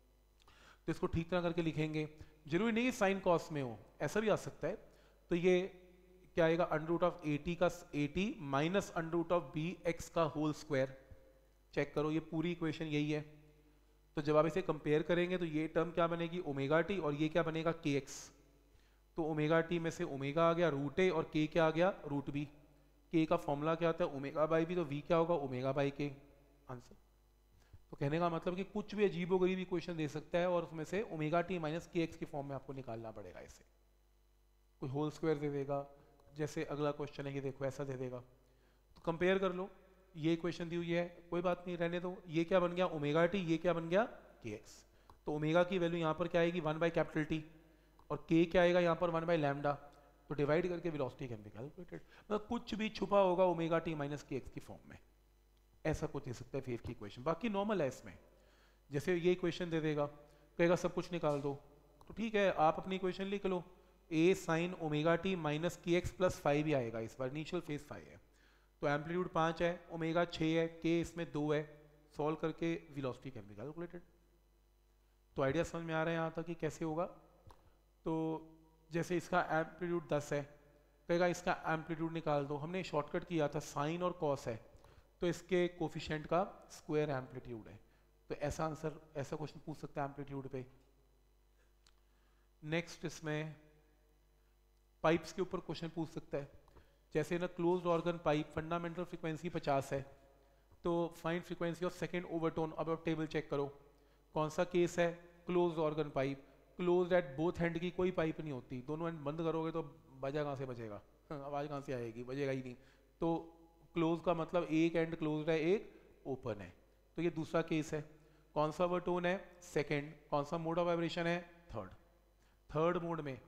तो इसको ठीक तरह करके लिखेंगे, जरूरी नहीं साइन कॉस में हो, ऐसा भी आ सकता है, तो ये क्या आएगा under root of A T का A T minus under root of B X का होल स्क्वायर, चेक करो ये पूरी इक्वेशन यही है, तो जब आप इसे कंपेयर करेंगे तो ये टर्म क्या बनेगी ओमेगा टी, और ये क्या बनेगा के एक्स, तो ओमेगा टी में से ओमेगा आ गया रूट ए और के क्या आ गया रूट बी, के का फॉर्मूला क्या होता है ओमेगा बाई बी, तो वी क्या होगा ओमेगा बाई के, आंसर। तो कहने का मतलब कि कुछ भी अजीबो गरीब इक्वेशन दे सकता है और उसमें से ओमेगा टी माइनस के एक्स की फॉर्म में आपको निकालना पड़ेगा, इसे कोई होल स्क्वायर दे देगा, जैसे अगला क्वेश्चन है कि देखो ऐसा दे देगा, तो कंपेयर कर लो, ये इक्वेशन दी हुई है, कोई बात नहीं रहने दो, ये क्या बन गया ओमेगा टी, ये क्या बन गया के एक्स, तो ओमेगा की वैल्यू यहाँ पर क्या आएगी वन बाई कैपिटल टी, और के क्या आएगा यहाँ पर वन बाई लैम्डा, तो डिवाइड करके वेलोसिटी कैन बी कैलकुलेटेड, मतलब कुछ भी छुपा होगा ओमेगा टी माइनस के एक्स की फॉर्म में, ऐसा कुछ दे सकता है वेव की इक्वेशन, बाकी नॉर्मल है इसमें। जैसे ये इक्वेशन दे देगा, कहेगा सब कुछ निकाल दो, तो ठीक है आप अपनी इक्वेशन लिख लो, A sine omega T minus के एक्स प्लस फाइव ही आएगा, इस बार इनिशियल फेज फाइव है, तो एम्पलीट्यूड पाँच है, ओमेगा छः है, के इसमें दो है, सॉल्व करके वेलोसिटी कैन बी कैलकुलेटेड। तो आइडिया समझ में आ रहा है यहाँ तक कि कैसे होगा। तो जैसे इसका एम्पलीट्यूड दस है, कहेगा इसका एम्पलीट्यूड निकाल दो, हमने शॉर्टकट किया था साइन और कॉस है, तो इसके कोफिशिएंट का स्क्वायर एम्पलीट्यूड है, तो ऐसा आंसर ऐसा क्वेश्चन पूछ सकता है एम्पलीट्यूड पे। नेक्स्ट इसमें पाइप्स के ऊपर क्वेश्चन पूछ सकता है, जैसे ना closed organ pipe fundamental frequency पचास है, तो find frequency of second overtone, अब आप टेबल चेक करो कौन सा केस है, closed organ pipe, closed at both hand की कोई पाइप नहीं होती, दोनों हैंड बंद करोगे तो बजा कहाँ से बजेगा, आवाज़ कहाँ से आएगी, बजेगा ही नहीं, तो क्लोज का मतलब एक एंड क्लोज्ड है एक ओपन है, तो ये दूसरा केस है। कौन सा ओवरटोन है सेकंड, कौन सा मोड ऑफ वाइब्रेशन है थर्ड, थर्ड मोड में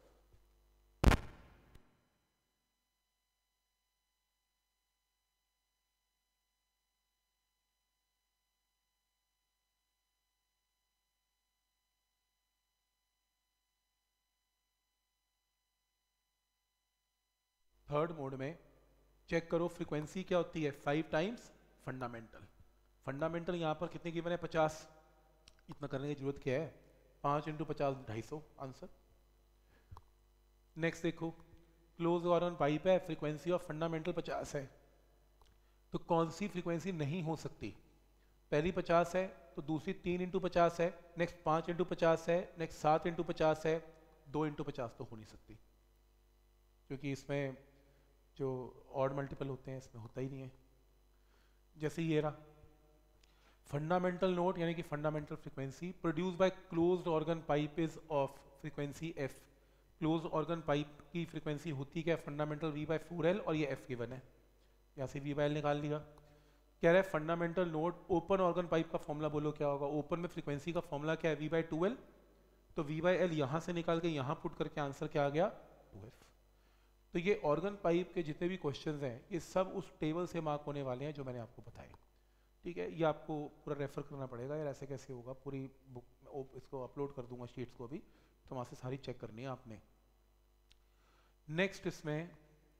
थर्ड मोड में चेक करो फ्रीक्वेंसी क्या होती है फाइव टाइम्स फंडामेंटल, फंडामेंटल यहाँ पर कितने गिवन है पचास, इतना करने की जरूरत क्या है, पाँच इंटू पचास ढाई सौ आंसर। नेक्स्ट देखो क्लोज ऑर्गन पाइप है, फ्रीक्वेंसी ऑफ फंडामेंटल पचास है, तो कौन सी फ्रीक्वेंसी नहीं हो सकती, पहली पचास है तो दूसरी तीन इंटू पचास है, नेक्स्ट पाँच इंटू पचास है, नेक्स्ट सात इंटू पचास है, दो इंटू पचास तो हो नहीं सकती, क्योंकि इसमें जो ऑड मल्टीपल होते हैं इसमें होता ही नहीं है। जैसे ये रहा फंडामेंटल नोट यानी कि fundamental frequency produce by closed organ pipe is of frequency F. Closed organ pipe की फ्रीक्वेंसी होती क्या है, fundamental V by four L, और ये एफ गिवन है, यहाँ से वी बाय एल निकाल लिया। कह रहा है fundamental note open organ pipe का फॉर्मूला बोलो क्या होगा, ओपन में फ्रीक्वेंसी का फॉर्मूला क्या है, वी बाय टू एल, तो वी बाय एल यहाँ से निकाल के यहाँ पुट करके आंसर क्या आ गया, टू एफ। तो ये ऑर्गन पाइप के जितने भी क्वेश्चंस हैं ये सब उस टेबल से मार्क होने वाले हैं जो मैंने आपको बताए, ठीक है। ये आपको पूरा रेफर करना पड़ेगा यार, ऐसे कैसे होगा, पूरी बुक इसको अपलोड कर दूंगा शीट्स को अभी, तो वहाँ से सारी चेक करनी है आपने। नेक्स्ट इसमें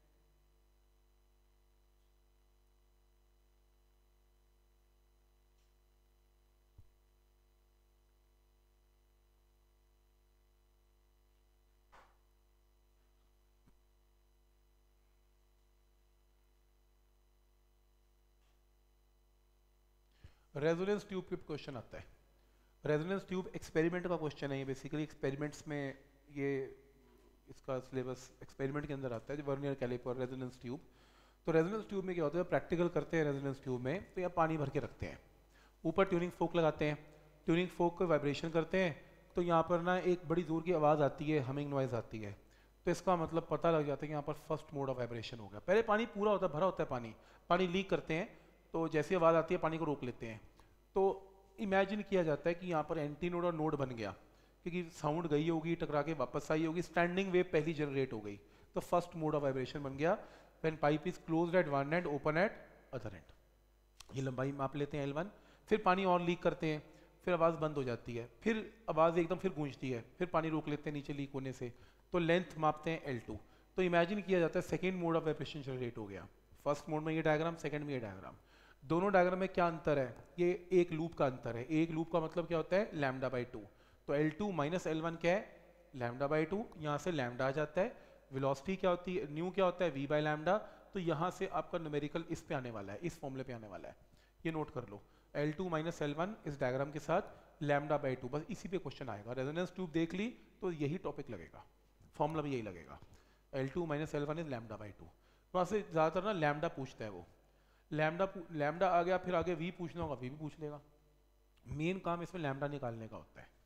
रेजोनेंस ट्यूब पे क्वेश्चन आता है। रेजोनेंस ट्यूब एक्सपेरिमेंट का क्वेश्चन है, ये बेसिकली एक्सपेरिमेंट्स में ये इसका सिलेबस एक्सपेरिमेंट के अंदर आता है, वर्नियर कैलिपर रेजोनेंस ट्यूब। तो रेजोनेंस ट्यूब में क्या होता है, प्रैक्टिकल करते हैं रेजोनेंस ट्यूब में, तो यहाँ पानी भर के रखते हैं, ऊपर ट्यूनिंग फोक लगाते हैं, ट्यूनिंग फोक को वाइब्रेशन करते हैं, तो यहाँ पर ना एक बड़ी जोर की आवाज़ आती है, हमिंग नॉइज आती है, तो इसका मतलब पता लग जाता है कि यहाँ पर फर्स्ट मोड ऑफ वाइब्रेशन हो गया। पहले पानी पूरा होता है, भरा होता है पानी, पानी लीक करते हैं, तो जैसी आवाज़ आती है पानी को रोक लेते हैं, तो इमेजिन किया जाता है कि यहाँ पर एंटी नोड और नोड बन गया, क्योंकि साउंड गई होगी, टकरा के वापस आई होगी, स्टैंडिंग वेव पहली जनरेट हो गई, तो फर्स्ट मोड ऑफ वाइब्रेशन बन गया when pipe is closed at one end open at other end. ये लंबाई माप लेते हैं एल वन, फिर पानी और लीक करते हैं, फिर आवाज़ बंद हो जाती है, फिर आवाज़ एकदम फिर गूंजती है, फिर पानी रोक लेते हैं नीचे लीक होने से, तो लेंथ मापते हैं एल टू। तो इमेजिन किया जाता है second mode of vibration generate हो गया, फर्स्ट मोड में ये डायग्राम, सेकेंड में ये डायग्राम। दोनों डायग्राम में क्या अंतर है, ये एक लूप का अंतर है, एक लूप का मतलब क्या होता है, लैम्डा बाई टू, तो L two minus L one क्या है, लैम्डा बाई टू, यहाँ से लैम्डा आ जाता है, वेलोसिटी क्या होती है, न्यू क्या होता है, वी बाय लैम्डा, तो यहाँ से आपका न्यूमेरिकल इस पे आने वाला है, इस फॉर्मूले पे आने वाला है, ये नोट कर लो, L two minus L one इस डायग्राम के साथ लैम्डा बाई टू, बस इसी पे क्वेश्चन आएगा। रेजोनेंस ट्यूब देख ली तो यही टॉपिक लगेगा, फॉर्मूला भी यही लगेगा, L two minus L one is lambda by two. वहाँ से ज़्यादातर ना लैम्डा पूछता है वो, लैम्डा लैम्डा आ गया, फिर आगे वी पूछना होगा, वी भी पूछ लेगा, मेन काम इसमें लैम्डा निकालने का होता है,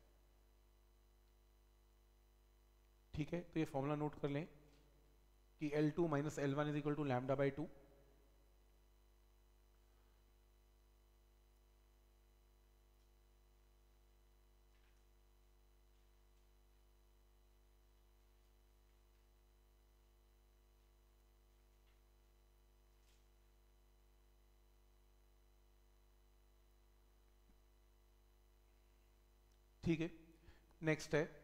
ठीक है। तो ये फॉर्मूला नोट कर लें कि L two minus L one is equal to lambda by two, ठीक है। नेक्स्ट है,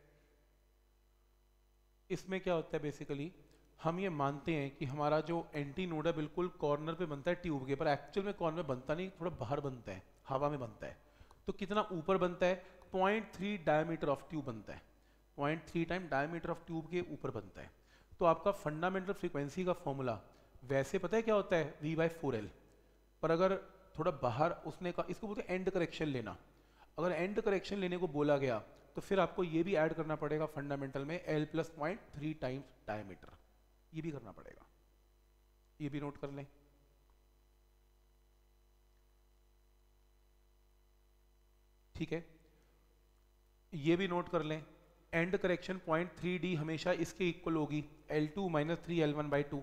इसमें क्या होता है, बेसिकली हम ये मानते हैं कि हमारा जो एंटी नोड है बिल्कुल कॉर्नर पे बनता है ट्यूब के, पर एक्चुअल में कॉर्नर में बनता नहीं, थोड़ा बाहर बनता है, हवा में बनता है। तो कितना ऊपर बनता है, point three diameter of tube बनता है, point three time diameter of tube के ऊपर बनता है। तो आपका फंडामेंटल फ्रीक्वेंसी का फॉर्मूला वैसे पता है क्या होता है, वी बाई फोर एल, पर अगर थोड़ा बाहर उसने का, इसको बोलते हैं एंड करेक्शन लेना, अगर एंड करेक्शन लेने को बोला गया तो फिर आपको ये भी ऐड करना पड़ेगा फंडामेंटल में, L plus point three times diameter, ये भी करना पड़ेगा, ये भी नोट कर लें। ठीक है, ये भी नोट कर लें, end correction point three D हमेशा इसके इक्वल होगी, L two minus three L one by two.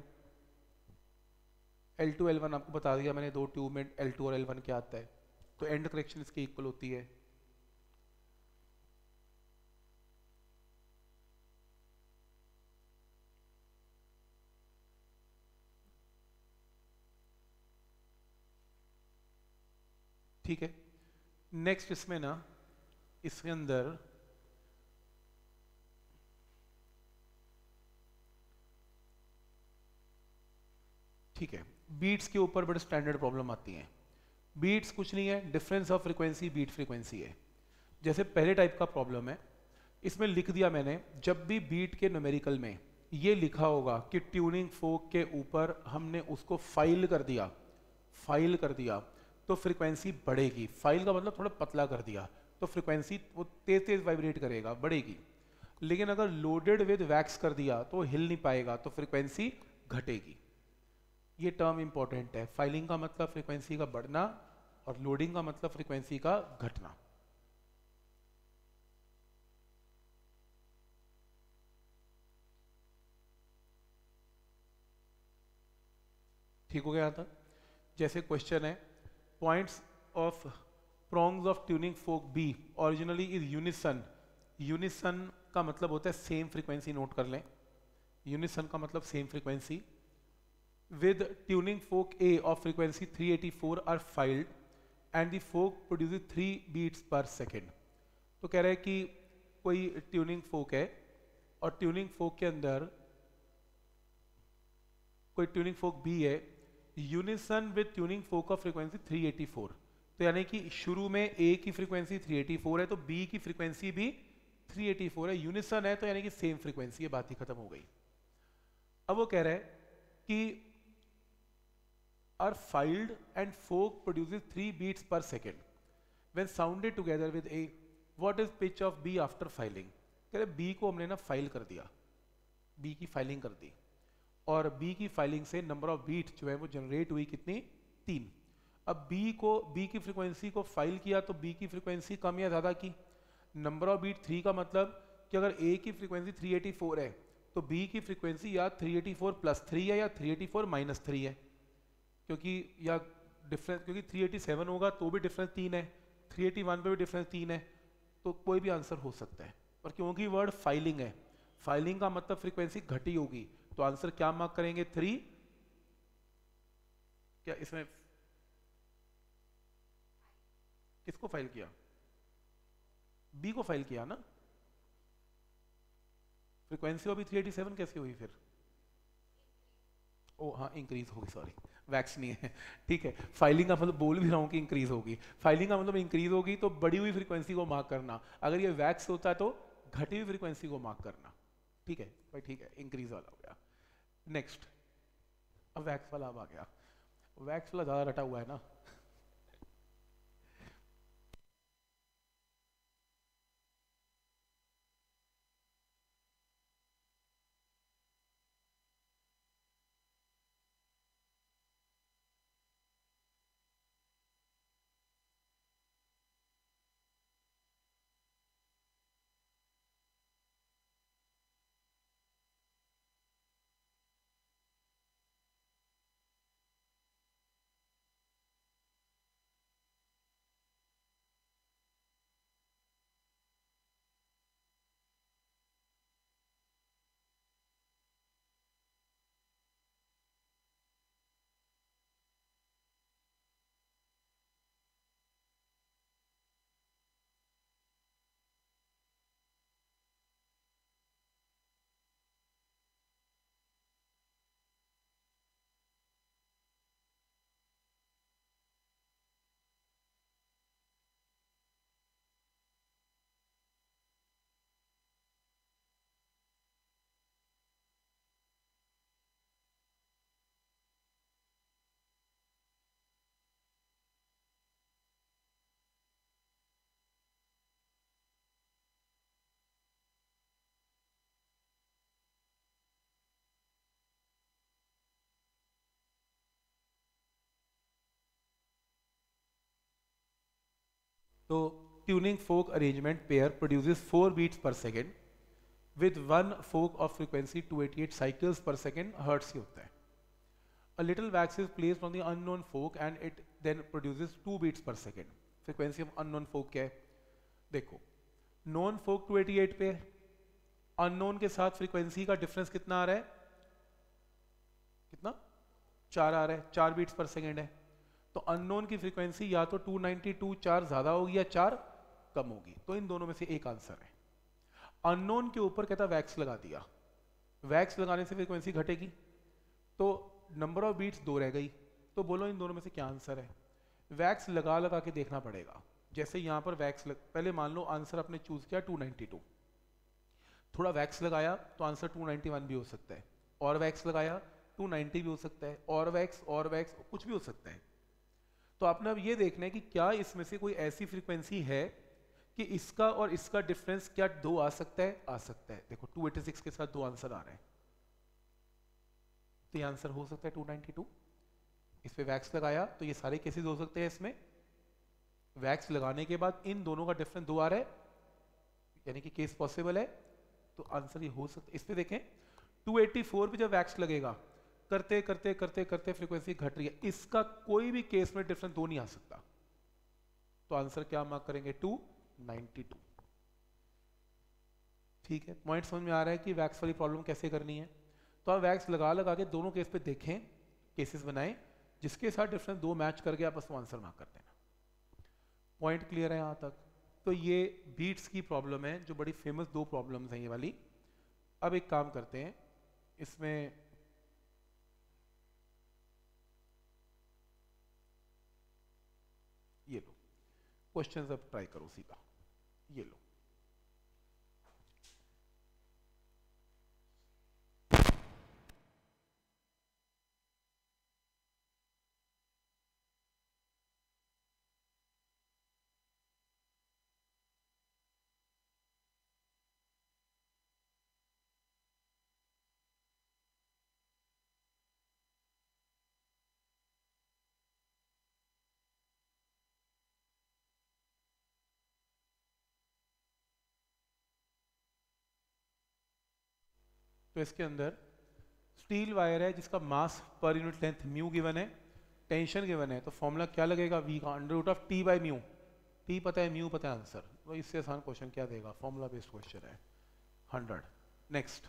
L two L one आपको बता दिया मैंने, दो ट्यूब में एल टू और एल वन क्या आता है, तो एंड करेक्शन इसके इक्वल होती है। ठीक है, नेक्स्ट इसमें ना, इसके अंदर ठीक है, बीट्स के ऊपर बड़े स्टैंडर्ड प्रॉब्लम आती हैं। बीट्स कुछ नहीं है, difference of frequency beat frequency है। जैसे पहले टाइप का प्रॉब्लम है, इसमें लिख दिया मैंने, जब भी बीट के न्यूमेरिकल में ये लिखा होगा कि ट्यूनिंग फोक के ऊपर हमने उसको फाइल कर दिया, फाइल कर दिया तो फ्रीक्वेंसी बढ़ेगी। फाइल का मतलब थोड़ा पतला कर दिया तो फ्रीक्वेंसी वो तेज तेज वाइब्रेट करेगा, बढ़ेगी। लेकिन अगर लोडेड विद वैक्स कर दिया तो हिल नहीं पाएगा, तो फ्रीक्वेंसी घटेगी। ये टर्म इंपॉर्टेंट है। फाइलिंग का मतलब फ्रीक्वेंसी का बढ़ना और लोडिंग का मतलब फ्रीक्वेंसी का घटना। ठीक हो गया यहाँ तक? जैसे क्वेश्चन है, points of prongs of tuning fork B originally is unison. Unison का मतलब होता है सेम फ्रीक्वेंसी, नोट कर लें। यूनिसन का मतलब same frequency. With tuning fork A of frequency three eighty four are filed and the fork produces three beats per second. तो कह रहा है कि कोई ट्यूनिंग फोक है और ट्यूनिंग फोक के अंदर कोई ट्यूनिंग फोक बी है, unison with tuning fork of frequency three eighty four. तो यानी कि शुरू में ए की फ्रीक्वेंसी थ्री एटी फोर है तो बी की फ्रीक्वेंसी भी थ्री एटी फोर है, यूनिसन है तो यानी कि सेम फ्रीक्वेंसी है, बात ही खत्म हो गई। अब वो कह रहा है कि are filed and fork produces three beats per second when sounded together with A, what is pitch of B after filing. कह रहे बी को हमने ना फाइल कर दिया, बी की फाइलिंग कर दी, और बी की फाइलिंग से नंबर ऑफ बीट जो है वो जनरेट हुई कितनी, तीन। अब बी को बी की फ्रीक्वेंसी को फाइल किया तो बी की फ्रीक्वेंसी कम या ज़्यादा की, नंबर ऑफ बीट थ्री का मतलब कि अगर ए की फ्रीक्वेंसी थ्री एटी फोर है तो बी की फ्रीक्वेंसी या three eighty four plus three है या three eighty four minus three है, क्योंकि या डिफरेंस, क्योंकि थ्री एटी सेवन होगा तो भी डिफरेंस तीन है, थ्री एटी वन पे भी डिफरेंस तीन है, तो कोई भी आंसर हो सकता है। पर क्योंकि वर्ड फाइलिंग है, फाइलिंग का मतलब फ्रीक्वेंसी घटी होगी, तो आंसर क्या मार्क करेंगे, थ्री। क्या इसमें किसको फाइल किया, बी को फाइल किया ना, फ्रीक्वेंसी अभी थ्री एटी सेवन कैसे हुई फिर, ओ हाँ इंक्रीज होगी, सॉरी वैक्स नहीं है, ठीक है। फाइलिंग का मतलब बोल भी रहा हूँ कि इंक्रीज होगी, फाइलिंग का मतलब इंक्रीज होगी तो बढ़ी हुई फ्रीक्वेंसी को मार्क करना, अगर ये वैक्स होता है तो घटी हुई फ्रीक्वेंसी को मार्क करना, ठीक है भाई, ठीक है, इंक्रीज वाला हो गया। नेक्स्ट, अब वैक्स वाला अब आ गया, वैक्स वाला ज्यादा रटा हुआ है ना। तो tuning fork arrangement pair produces four beats per second with one fork of frequency two eighty eight cycles per second, hertz ही होता है। A little wax is placed on the unknown fork and it then produces two beats per second. Frequency of unknown fork क्या है, देखो known fork two eighty eight पे, unknown के साथ frequency का डिफरेंस कितना आ रहा है, कितना, चार आ रहा है, चार बीट्स पर सेकेंड है। तो अननोन की फ्रीक्वेंसी या तो टू नाइंटी टू, चार ज्यादा होगी या चार कम होगी, तो इन दोनों में से एक आंसर है। अननोन के ऊपर कहता वैक्स लगा दिया, वैक्स लगाने से फ्रीक्वेंसी घटेगी, तो नंबर ऑफ बीट्स दो रह गई, तो बोलो इन दोनों में से क्या आंसर है। वैक्स लगा लगा के देखना पड़ेगा, जैसे यहां पर वैक्स लग, पहले मान लो आंसर आपने चूज किया टू नाइंटी टू, थोड़ा वैक्स लगाया तो आंसर टू नाइंटी वन भी हो सकता है, और वैक्स लगाया टू नाइंटी भी हो सकता है, और वैक्स और वैक्स कुछ भी हो सकता है। तो आपने अब ये देखना है कि क्या इसमें से कोई ऐसी फ्रीक्वेंसी है कि इसका और इसका डिफरेंस क्या दो आ सकता है? आ सकता है। देखो टू एटी सिक्स के साथ दो आंसर आ रहे हैं, तो ये आंसर हो सकता है टू नाइंटी टू। इस पे वैक्स लगाया तो ये सारे केसेस हो सकते हैं। इसमें वैक्स लगाने के बाद इन दोनों का डिफरेंस दो आ रहा है, यानी कि केस पॉसिबल है, तो आंसर ये हो सकता है। इस पे देखें टू एटी फोर पे जब वैक्स लगेगा, करते करते करते करते फ्रीक्वेंसी घट रही है, इसका कोई भी केस में डिफरेंस दो नहीं आ सकता, तो आंसर क्या मार्क करेंगे? Two ninety two. ठीक है, पॉइंट समझ में आ रहा है कि वैक्स वाली प्रॉब्लम कैसे करनी है। तो आप वैक्स लगा लगा के दोनों केस पे देखें, केसेस बनाएं, जिसके साथ डिफरेंस दो मैच करके आप उसको आंसर मार्क कर देना। पॉइंट क्लियर है यहाँ तक? तो ये बीट्स की प्रॉब्लम है, जो बड़ी फेमस दो प्रॉब्लम्स हैं ये वाली। अब एक काम करते हैं, इसमें ये लो क्वेश्चंस, अब ट्राई करो सीधा, ये लो। तो इसके अंदर स्टील वायर है जिसका मास पर यूनिट लेंथ म्यू गिवन है, टेंशन गिवन है, तो फॉर्मूला क्या लगेगा? वी का under root of T by mu. T पता है, म्यू पता है, आंसर। तो इससे आसान क्वेश्चन क्या देगा? फॉर्मूला बेस्ड क्वेश्चन है, हंड्रेड। नेक्स्ट,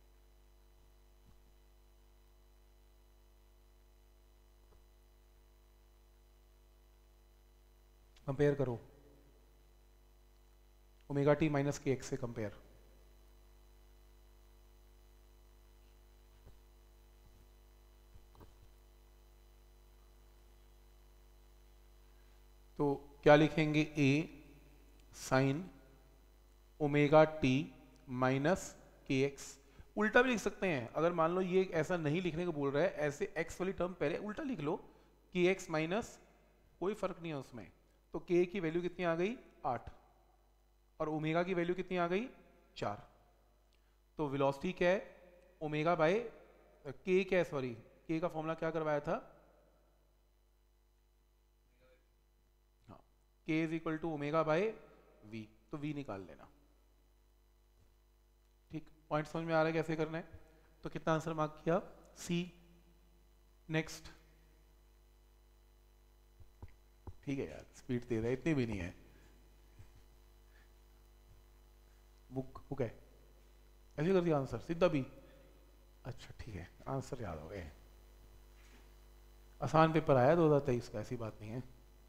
कंपेयर करो ओमेगा टी माइनस के एक्स से कंपेयर। तो क्या लिखेंगे? A sine omega T minus के एक्स। उल्टा भी लिख सकते हैं, अगर मान लो ये ऐसा नहीं लिखने को बोल रहा है, ऐसे एक्स वाली टर्म पहले उल्टा लिख लो, के एक्स माइनस, कोई फर्क नहीं है उसमें। तो के की वैल्यू कितनी आ गई? आठ, और ओमेगा की वैल्यू कितनी आ गई? चार। तो वेलोसिटी क्या है? ओमेगा बाय के, क्या है, सॉरी, के का फॉर्मूला क्या करवाया था? हाँ, K is equal to omega by V, तो वी निकाल लेना। ठीक, पॉइंट समझ में आ रहा है कैसे करना है? तो कितना आंसर मार्क किया? सी। नेक्स्ट। ठीक है यार, स्पीड दे रहा है, इतनी भी नहीं है। बुक बुक है, ऐसे कर दिया आंसर सीधा भी। अच्छा ठीक है, आंसर याद हो गए। आसान पेपर आया दो हजार तेईस का, ऐसी बात नहीं है।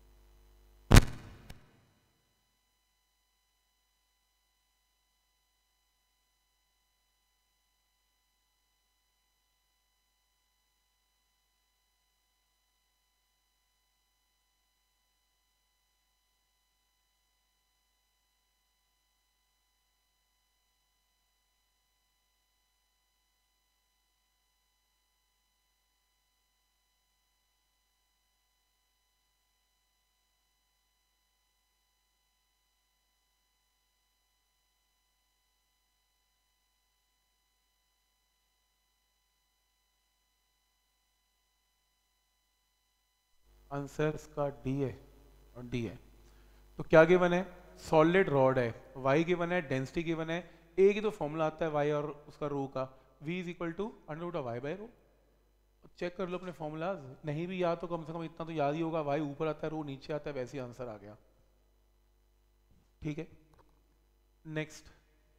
आंसर इसका डी है, और डी है। तो क्या गिवन है? सॉलिड रॉड है, वाई गिवन है, डेंसिटी गिवन है, ए की तो फॉर्मूला आता है वाई और उसका रो का, V is equal to under root of Y by rho. Check कर लो अपने फॉर्मूलाज, नहीं भी याद तो कम से कम इतना तो याद ही होगा, वाई ऊपर आता है, रो नीचे आता है, वैसे ही आंसर आ गया। ठीक है, नेक्स्ट।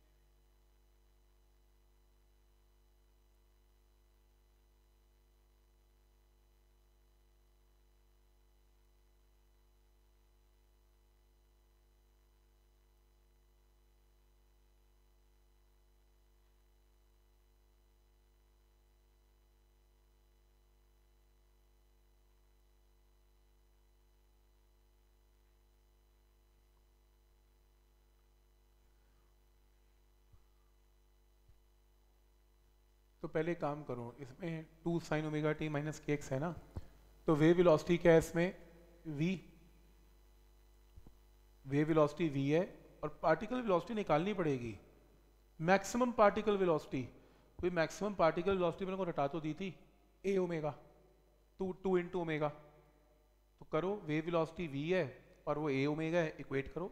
तो पहले काम करो, इसमें two sine omega T minus के एक्स है ना, तो वेव वेलोसिटी क्या है इसमें? v। वेव वेलोसिटी v है, और पार्टिकल वेलोसिटी निकालनी पड़ेगी, मैक्सिमम पार्टिकल वेलोसिटी। कोई मैक्सिमम पार्टिकल वेलोसिटी मैंने को रटा तो दी थी, A omega, two two into omega. तो करो, वेव वेलोसिटी वी है और वो ए ओमेगा है, इक्वेट करो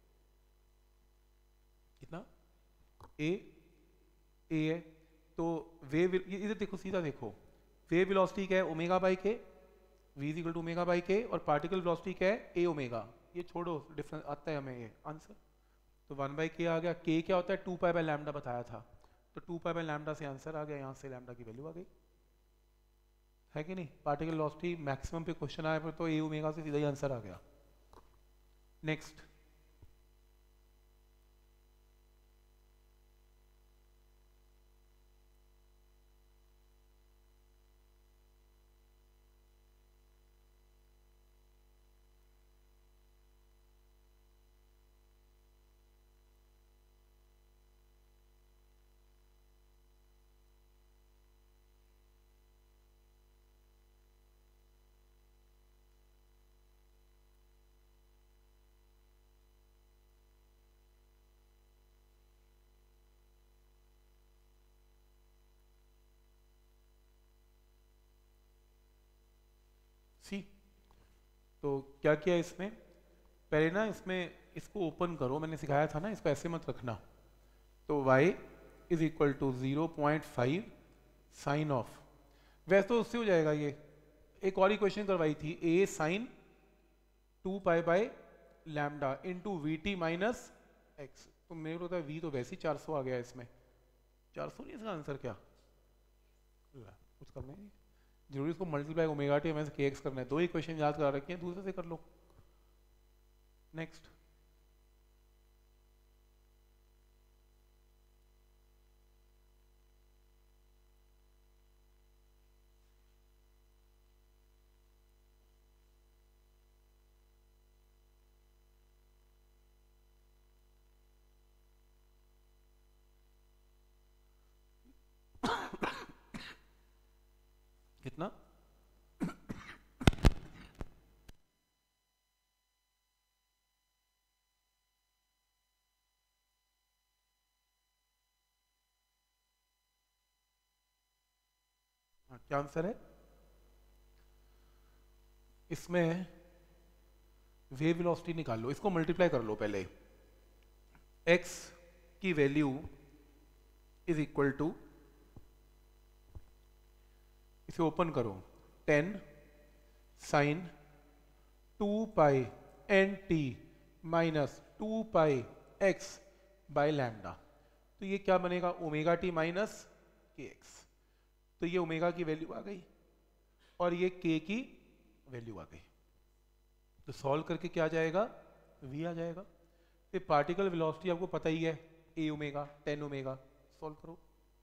कितना, ए ए है। तो वेव, इधर देखो, सीधा देखो, वेव वेलोसिटी क्या है, omega by K, v is equal to omega by K, और पार्टिकल वेलोसिटी क्या है, ए ओमेगा। ये छोड़ो, डिफरेंस आता है हमें ये आंसर। तो वन बाई के आ गया, के क्या होता है, टू पाई बाई लैम्डा बताया था, तो टू पाई बाई लैम्डा से आंसर आ गया, यहाँ से लैम्डा की वैल्यू आ गई, है कि नहीं। पार्टिकल वेलोसिटी मैक्सिमम पे क्वेश्चन आया पर तो ए ओमेगा से सीधा ही आंसर आ गया। Next, C. तो क्या किया इसमें, पहले ना इसमें इसको ओपन करो, मैंने सिखाया था ना, इसको ऐसे मत रखना। तो y is equal to zero point five sine of, वैसे तो उससे हो जाएगा ये, एक और इक्वेशन करवाई थी, a sine two pi by lambda into V T minus X. तो मेरे को v तो वैसे ही चार सौ आ गया इसमें, चार सौ नहीं इसका आंसर, क्या कुछ करना है जरूरी, इसको मल्टीप्लाई ओमेगा टी में से के एक्स करना है। दो इक्वेशन याद करा रखी है, दूसरे से कर लो। नेक्स्ट, कितना, हाँ, क्या आंसर है इसमें, वेव वेलोसिटी निकाल लो, इसको मल्टीप्लाई कर लो पहले, x की वैल्यू इज इक्वल टू, इसे ओपन करो, ten sine two pi N T minus two pi X by lambda. तो ये क्या बनेगा, ओमेगा टी माइनस के एक्स। तो ये ओमेगा की वैल्यू आ गई और ये के की वैल्यू आ गई। तो सॉल्व करके क्या आ जाएगा, v आ जाएगा। फिर पार्टिकल वेलोसिटी आपको पता ही है, A omega, ten omega, solve करो।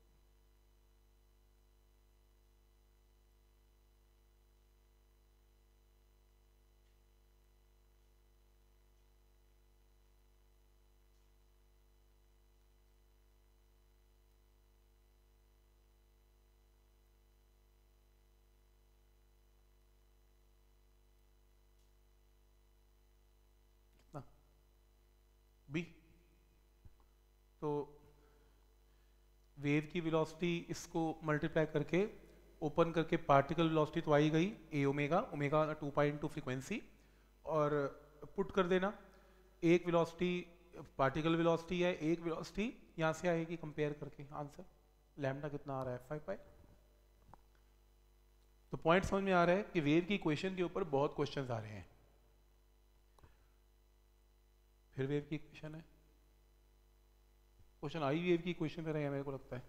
बी, तो वेव की वेलोसिटी इसको मल्टीप्लाई करके ओपन करके पार्टिकल वेलोसिटी तो आई गई, A omega, omega two pi into frequency, और पुट कर देना। एक वेलोसिटी पार्टिकल वेलोसिटी है, एक वेलोसिटी यहाँ से आएगी कंपेयर करके, आंसर लैम्डा कितना आ रहा है, फाइव पाई। तो पॉइंट समझ में आ रहा है कि वेव की इक्वेशन के ऊपर बहुत क्वेश्चंस आ रहे हैं। फिर वेव की इक्वेशन है, क्वेश्चन आई वेव की इक्वेशन पे रहे हैं मेरे को लगता है,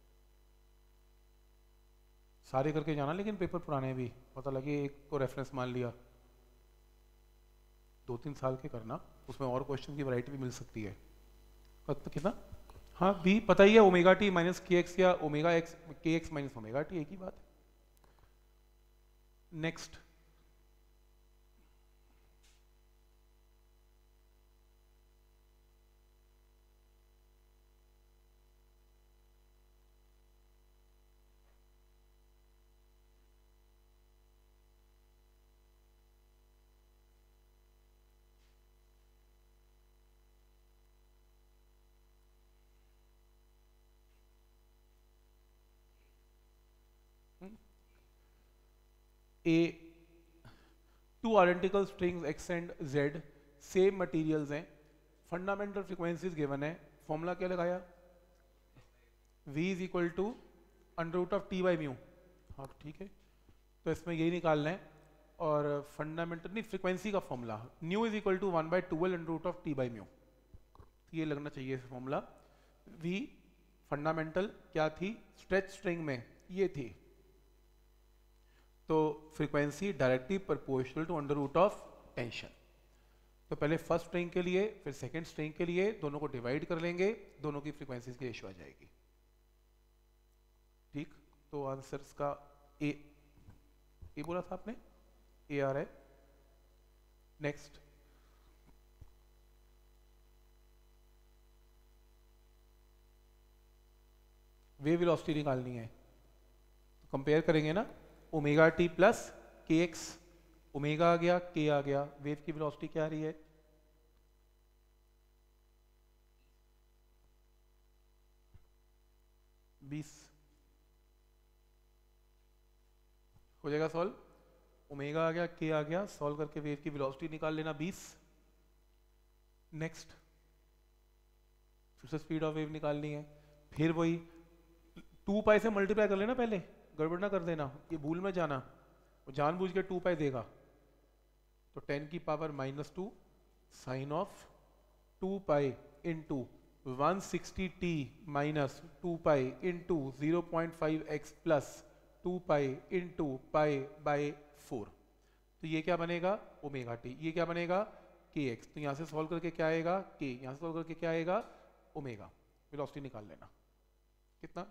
सारे करके जाना, लेकिन पेपर पुराने भी पता लगे, एक को रेफरेंस मान लिया, दो तीन साल के करना, उसमें और क्वेश्चन की वैरायटी भी मिल सकती है। कितना, हाँ बी पता ही है, ओमेगा टी माइनस के एक्स या omega x k x minus omega t, एक ही बात है। Next, a two identical strings x and z, same materials हैं, फंडामेंटल फ्रीक्वेंसीज गिवन है, फॉर्मूला क्या लगाया, v is equal to under root of T by mu. हाँ ठीक है, तो इसमें यही निकालना है, और फंडामेंटल नहीं, फ्रीक्वेंसी का formula nu is equal to one by twelve under root of T by mu, ये लगना चाहिए फॉर्मूला। v फंडामेंटल क्या थी, स्ट्रेच स्ट्रिंग में ये थी, तो frequency directly proportional to under root of tension. तो पहले फर्स्ट स्ट्रिंग के लिए फिर सेकंड स्ट्रिंग के लिए दोनों को डिवाइड कर लेंगे, दोनों की फ्रीक्वेंसीज की रेशियो आ जाएगी। ठीक, तो आंसर्स का ए ए बोला था आपने, ए आ रहा है। नेक्स्ट, वेव वेलोसिटी निकालनी है, तो कंपेयर करेंगे ना, omega t plus k x, omega आ गया, के आ गया, वेव की वेलोसिटी क्या आ रही है, बीस। हो जाएगा सॉल्व, ओमेगा आ गया, के आ गया, सॉल्व करके वेव की वेलोसिटी निकाल लेना बीस। नेक्स्ट, फिर से स्पीड ऑफ वेव निकालनी है, फिर वही टू पाई से मल्टीप्लाई कर लेना, पहले गड़बड़ ना कर देना, ये भूल में जाना, वो जानबूझ के टू पाई देगा, तो टेन की power minus two sine of two pi into one sixty t minus two pi into zero point five x plus two pi into pi by four, तो ये क्या बनेगा, ओमेगा टी, ये क्या बनेगा, के एक्स, तो यहाँ से सॉल्व करके क्या आएगा, के, यहाँ से सॉल्व करके क्या आएगा, ओमेगा। वेलोसिटी निकाल लेना, कितना,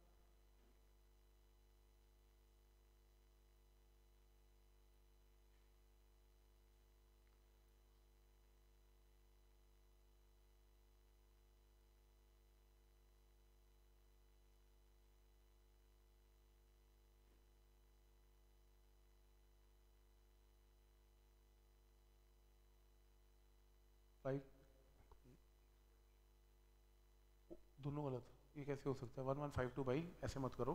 फाइव, दोनों गलत, ये कैसे हो सकता है, वन वन फाइव टू भाई, ऐसे मत करो,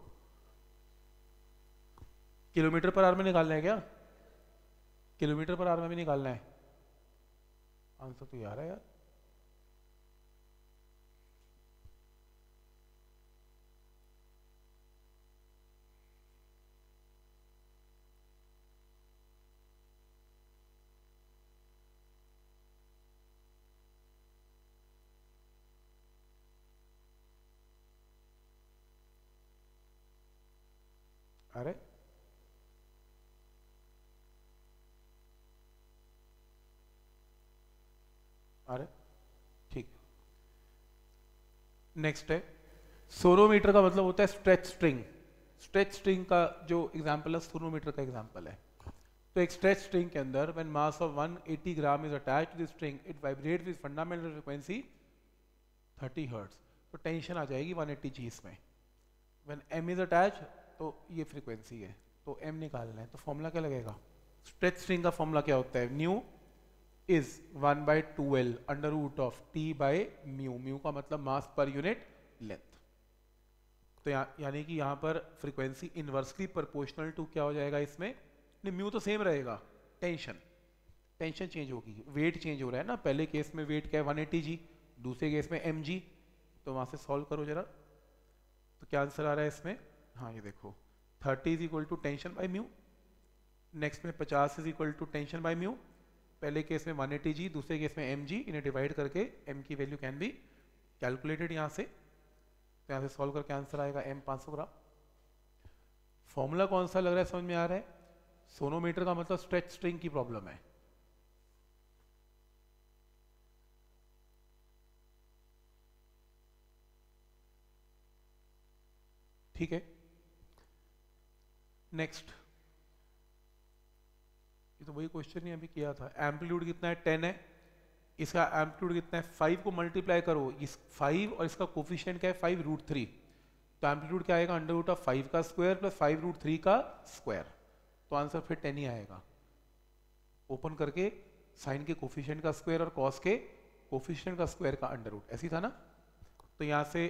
किलोमीटर पर आवर में निकालना है क्या, किलोमीटर पर आवर में भी निकालना है, आंसर तो यार है यार, अरे अरे ठीक। नेक्स्ट है, सोनोमीटर का मतलब होता है स्ट्रेच स्ट्रिंग, स्ट्रेच स्ट्रिंग का जो एग्जांपल है सोनोमीटर का एग्जांपल है, तो एक स्ट्रेच स्ट्रिंग के अंदर when mass of one eighty gram is attached to the string it vibrates with fundamental frequency thirty hertz, तो टेंशन आ जाएगी वन एटी जी इसमें, व्हेन एम इज अटैच तो ये फ्रीक्वेंसी है, तो एम निकालना है, तो फॉर्मूला क्या लगेगा, स्ट्रेच स्ट्रिंग का फॉर्मूला क्या होता है, nu is one by twelve under root of T by mu, mu का मतलब मास पर यूनिट लेंथ, तो या, यानी कि यहाँ पर फ्रीक्वेंसी इनवर्सली प्रोपोर्शनल टू क्या हो जाएगा इसमें, नहीं म्यू तो सेम रहेगा, टेंशन टेंशन चेंज होगी, वेट चेंज हो रहा है ना, पहले केस में वेट क्या है वन एटी जी, दूसरे केस में एम जी, तो वहाँ से सॉल्व करो जरा, तो क्या आंसर आ रहा है इसमें, हाँ ये देखो thirty is equal to tension by mu, next में पचास is equal to tension by mu, पहले केस में वन एटी जी, दूसरे केस में एम जी, इन्हें डिवाइड करके एम की वैल्यू कैन बी कैलकुलेटेड यहाँ से, तो यहाँ से सॉल्व करके आंसर आएगा एम पाँच सौ ग्राम। फॉर्मूला कौन सा लग रहा है समझ में आ रहा है, सोनोमीटर का मतलब स्ट्रेच स्ट्रिंग की प्रॉब्लम है, ठीक है। नेक्स्ट, ये तो वही क्वेश्चन ही अभी किया था, एम्पलीट्यूड कितना है टेन है, इसका एम्पलीट्यूड कितना है फाइव को मल्टीप्लाई करो, इस फाइव और इसका कोफिशिएंट क्या है फाइव रूट थ्री, तो एम्पलीट्यूड क्या आएगा अंडर रूट ऑफ फाइव का square plus five root three का स्क्वायर, तो आंसर फिर टेन ही आएगा, ओपन करके साइन के कोफिशिएंट का स्क्वायर और कॉस के कोफिशिएंट का स्क्वायर का अंडर रूट, ऐसी था ना, तो यहाँ से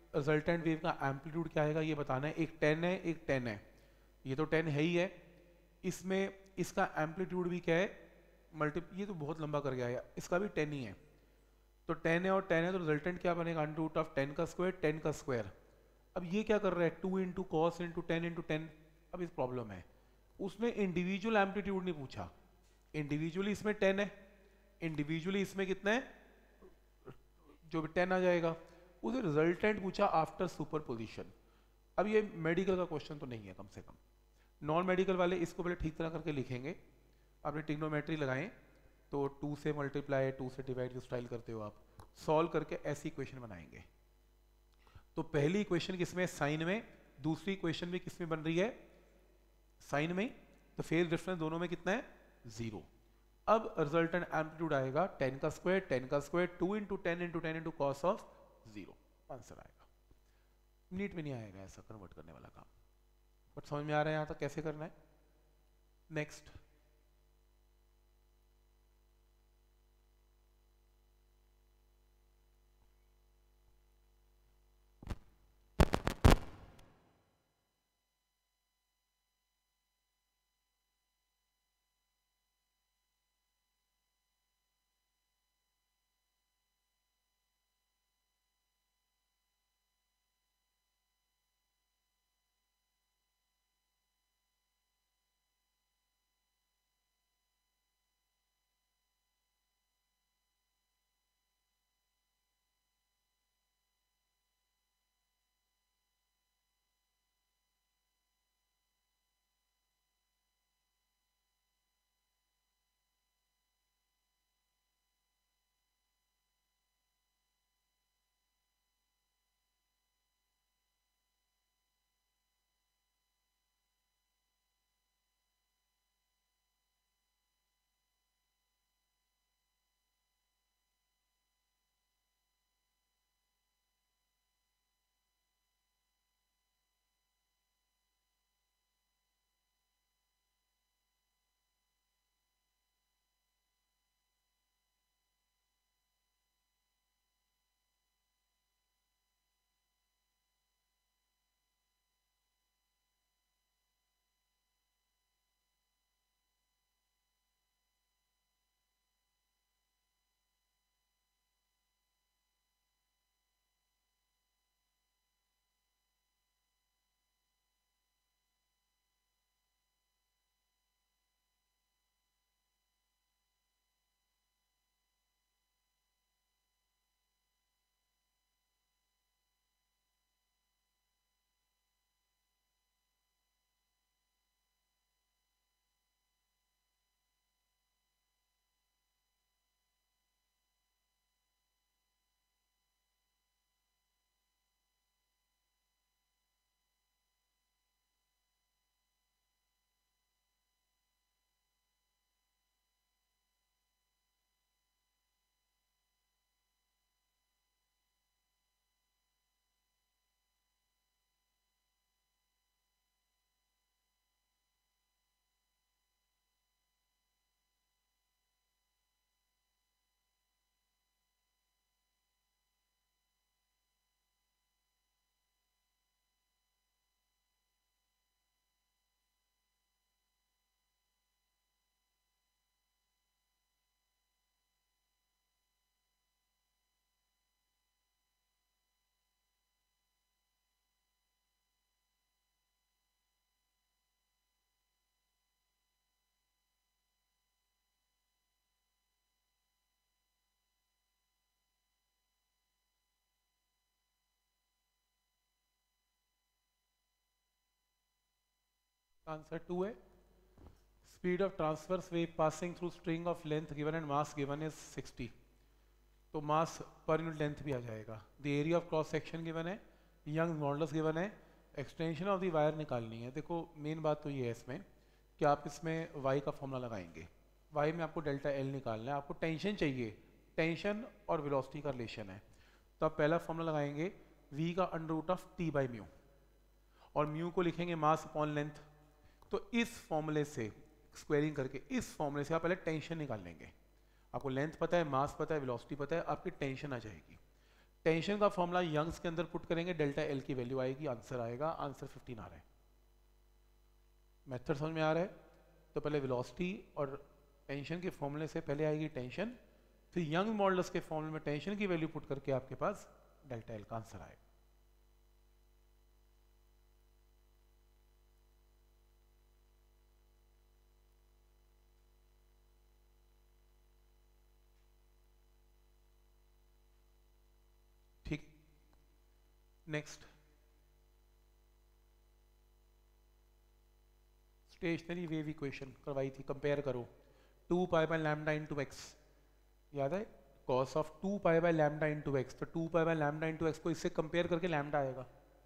रिजल्टेंट वेव का एम्पलीट्यूड क्या आएगा ये बताना है, एक टेन है एक टेन है, ये तो टेन है ही है, इसमें इसका एम्पलीट्यूड भी क्या है, मल्टी, ये तो बहुत लंबा कर गया है, इसका भी टेन ही है, तो टेन है और टेन है, तो रिजल्टेंट क्या बनेगा, अंडर रूट ऑफ टेन का स्क्वायर, टेन का स्क्वायर। अब ये क्या कर रहा है, two into cos into ten into ten. अब इस प्रॉब्लम है, उसने इंडिविजुअल एम्पलीट्यूड नहीं पूछा, इंडिविजुअली इसमें टेन है, इंडिविजुअली इसमें कितना है, जो भी टेन आ जाएगा। उसे रिजल्टेंट पूछा आफ्टर सुपरपोजिशन। अब ये मेडिकल का क्वेश्चन तो नहीं है, कम से कम नॉन मेडिकल वाले इसको पहले ठीक तरह करके लिखेंगे। आपने ट्रिग्नोमेट्री लगाएं तो टू से मल्टीप्लाई, टू से डिवाइड जो स्टाइल करते हो आप, सॉल्व करके ऐसी इक्वेशन बनाएंगे। तो पहली इक्वेशन किसमें, साइन में, दूसरी इक्वेशन भी किसमें बन रही है, साइन में, तो फेज डिफरेंस दोनों में कितना है, जीरो। अब रिजल्टेंट एम्पलीट्यूड आएगा टेन का स्क्वायर, टेन का square, two into ten into ten into cos of zero, answer आएगा। नीट में नहीं आएगा ऐसा कन्वर्ट करने वाला काम, बट समझ में आ रहा है यहां तक कैसे करना है। नेक्स्ट, आंसर टू है। Speed of transverse wave passing through string of length given and mass given is sixty, तो मास पर यूनिट लेंथ भी आ जाएगा। The area of cross section given है, यंग मॉडुलस गिवन है, एक्सटेंशन ऑफ द वायर निकालनी है। देखो मेन बात तो ये है इसमें कि आप इसमें वाई का फॉर्मूला लगाएंगे, वाई में आपको डेल्टा एल निकालना है, आपको टेंशन चाहिए, टेंशन और वेलोसिटी का रिलेशन है, तो आप पहला फॉर्मूला लगाएंगे वी का under root of T by mu, और म्यू को लिखेंगे मास अपॉन लेंथ। तो इस फॉर्मूले से स्क्वायरिंग करके इस फॉर्मूले से आप पहले टेंशन निकाल लेंगे, आपको लेंथ पता है, मास पता है, वेलोसिटी पता है, आपकी टेंशन आ जाएगी। टेंशन का फॉर्मूला यंग्स के अंदर पुट करेंगे, डेल्टा एल की वैल्यू आएगी, आंसर आएगा, आंसर फिफ्टीन आ रहा है। मेथड समझ में आ रहा है। तो पहले वेलोसिटी और टेंशन के फॉर्मूले से पहले आएगी टेंशन, फिर यंग मॉडुलस के फॉर्मूले में टेंशन की वैल्यू पुट करके आपके पास डेल्टा एल का आंसर आएगा। ठीक, नेक्स्ट स्टेशनरी वेव इक्वेशन करवाई थी, कंपेयर करो two pi by lambda into x, याद है cos of two pi by lambda into x, तो two pi by lambda into x को इससे कंपेयर करके लैम्डा आएगा।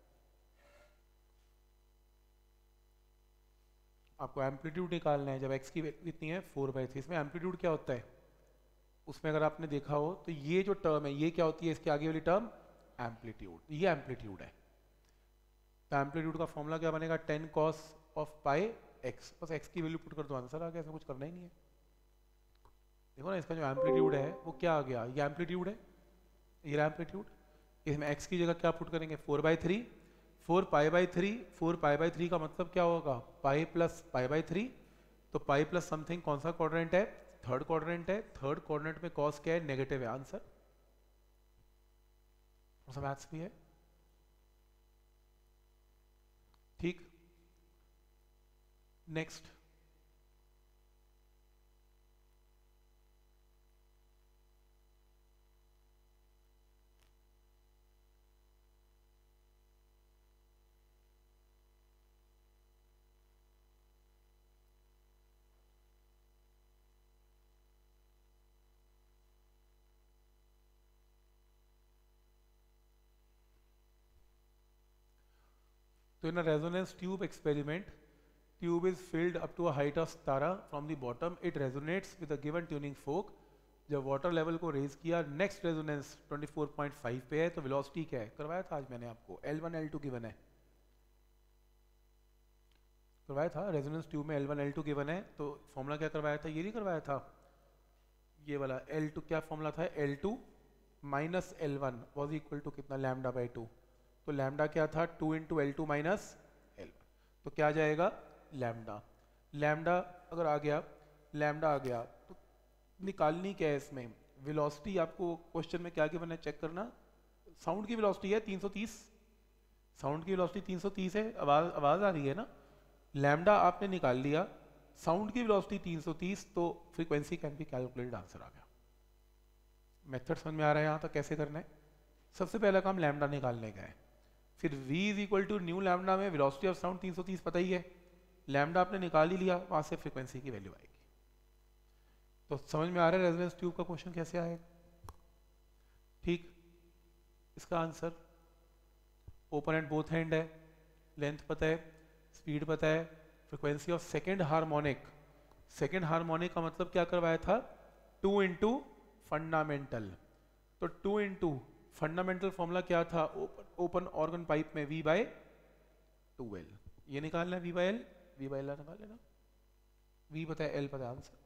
आपको एम्पलीट्यूड निकालना है, जब एक्स की वैल्यू इतनी है फोर बाई थ्री, इसमें एम्पलीट्यूड क्या होता है, उसमें अगर आपने देखा हो तो ये जो टर्म है ये क्या होती है, इसके आगे वाली टर्म एम्पलीट्यूड, ये एम्पलीट्यूड है। तो एम्पलीट्यूड का फॉर्मूला क्या बनेगा, ten cos of pi x, बस एक्स की वैल्यू पुट कर दो आंसर आ गया, इसमें कुछ करना ही नहीं है। देखो ना इसका जो एम्पलीट्यूड है वो क्या आ गया, ये एम्पलीट्यूड है, ये एम्पलीट्यूड, इसमें एक्स की जगह क्या पुट करेंगे four by three, four pi by three, four pi by three का मतलब क्या होगा pi plus pi by three, तो पाई प्लस समथिंग कौन सा क्वाड्रेंट है, थर्ड क्वाड्रेंट है, थर्ड क्वाड्रेंट में कॉस क्या है, नेगेटिव है, आंसर मैथ्स भी है। ठीक, नेक्स्ट तो in a resonance tube experiment, tube is filled up to a height of star from the bottom, it resonates with a given tuning fork। जब water level को raise किया, next resonance twenty four point five पे है, तो velocity क्या है, करवाया था आज मैंने आपको, l one l two given है, करवाया था रेजोनेंस ट्यूब में l one l two given है, तो फॉर्मूला क्या करवाया था, ये नहीं करवाया था, ये वाला एल टू क्या फॉर्मूला था, l two minus L one was equal to कितना, लैम्डा बाई टू, तो लैम्डा क्या था, two into l two minus l, तो क्या आ जाएगा लैम्डा, लैम्डा अगर आ गया, लैम्डा आ गया तो निकालनी क्या है इसमें, वेलोसिटी आपको क्वेश्चन में क्या गिवन है चेक करना, साउंड की वेलोसिटी है तीन सौ तीस, साउंड की वेलोसिटी तीन सौ तीस है, आवाज आवाज आ रही है ना, लैम्डा आपने निकाल लिया, साउंड की वेलोसिटी तीन सौ तीस, तो frequency can be calculated, answer आ गया। मेथड समझ में आ रहा है यहाँ तक कैसे करना है, सबसे पहला काम लैम्डा निकालने का है, फिर v is equal to nu lambda में वेलोसिटी ऑफ साउंड तीन सौ तीस पता ही है, लैम्डा आपने निकाल ही लिया, वहां से फ्रीक्वेंसी की वैल्यू आएगी। तो समझ में आ रहा है रेजोनेंस ट्यूब का क्वेश्चन कैसे आएगा। ठीक, इसका answer open end both hand है, लेंथ पता है, स्पीड पता है, frequency of second harmonic, second harmonic का मतलब क्या करवाया था, टू इंटू फंडामेंटल, तो टू इंटू फंडामेंटल फॉर्मूला क्या था, ओपन ऑर्गन पाइप में V बाय टू एल, ये निकालना है V by l, V by l निकाल लेना, V पता है L पता है, आंसर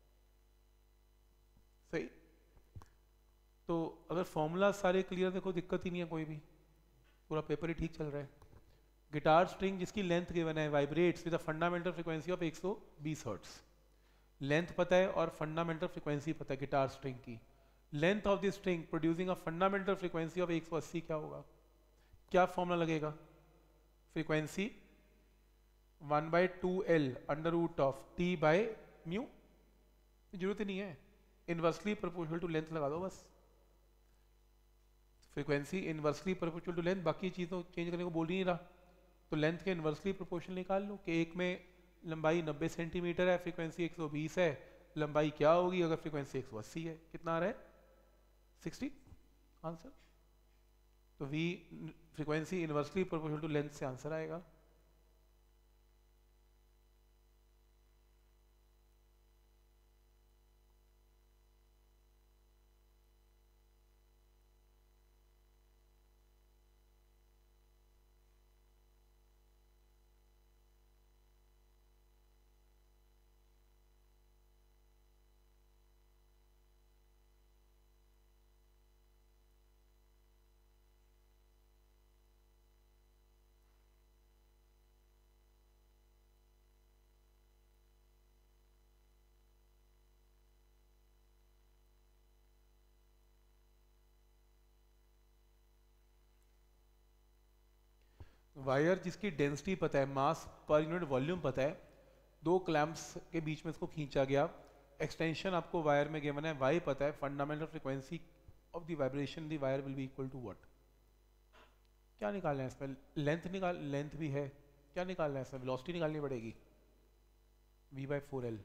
सही। तो अगर फॉर्मूला सारे क्लियर, देखो दिक्कत ही नहीं है कोई भी, पूरा पेपर ही ठीक चल रहा है। गिटार स्ट्रिंग जिसकी लेंथ गिवन है vibrates with a fundamental frequency of एक सौ बीस हर्ट्ज, लेंथ पता है और फंडामेंटल फ्रीक्वेंसी पता है गिटार स्ट्रिंग की, length of the string producing a fundamental frequency of एक सौ अस्सी क्या होगा, क्या फॉर्मूला लगेगा, frequency one by two l under root of T by mu, जरूरत ही नहीं है, इनवर्सली प्रोपोर्शनल टू लेंथ लगा दो बस, frequency inversely proportional to length, बाकी चीज़ों चेंज करने को बोल ही नहीं रहा, तो लेंथ के इनवर्सली प्रोपोर्शनल निकाल लो कि एक में लंबाई नब्बे सेंटीमीटर है, फ्रीक्वेंसी एक सौ बीस है, लंबाई क्या होगी अगर फ्रीक्वेंसी एक सौ अस्सी है, कितना आ रहा है सिक्सटी, आंसर। तो V frequency inversely proportional to length से आंसर आएगा। वायर जिसकी डेंसिटी पता है, मास पर यूनिट वॉल्यूम पता है, दो क्लैंप्स के बीच में इसको खींचा गया, एक्सटेंशन आपको वायर में गिवन है, वाई पता है, fundamental frequency of the vibration the wire will be equal to what? क्या निकालना है इसमें? लेंथ निकाल, लेंथ भी है, क्या निकालना है इसमें? वेलोसिटी निकालनी पड़ेगी, v by four l.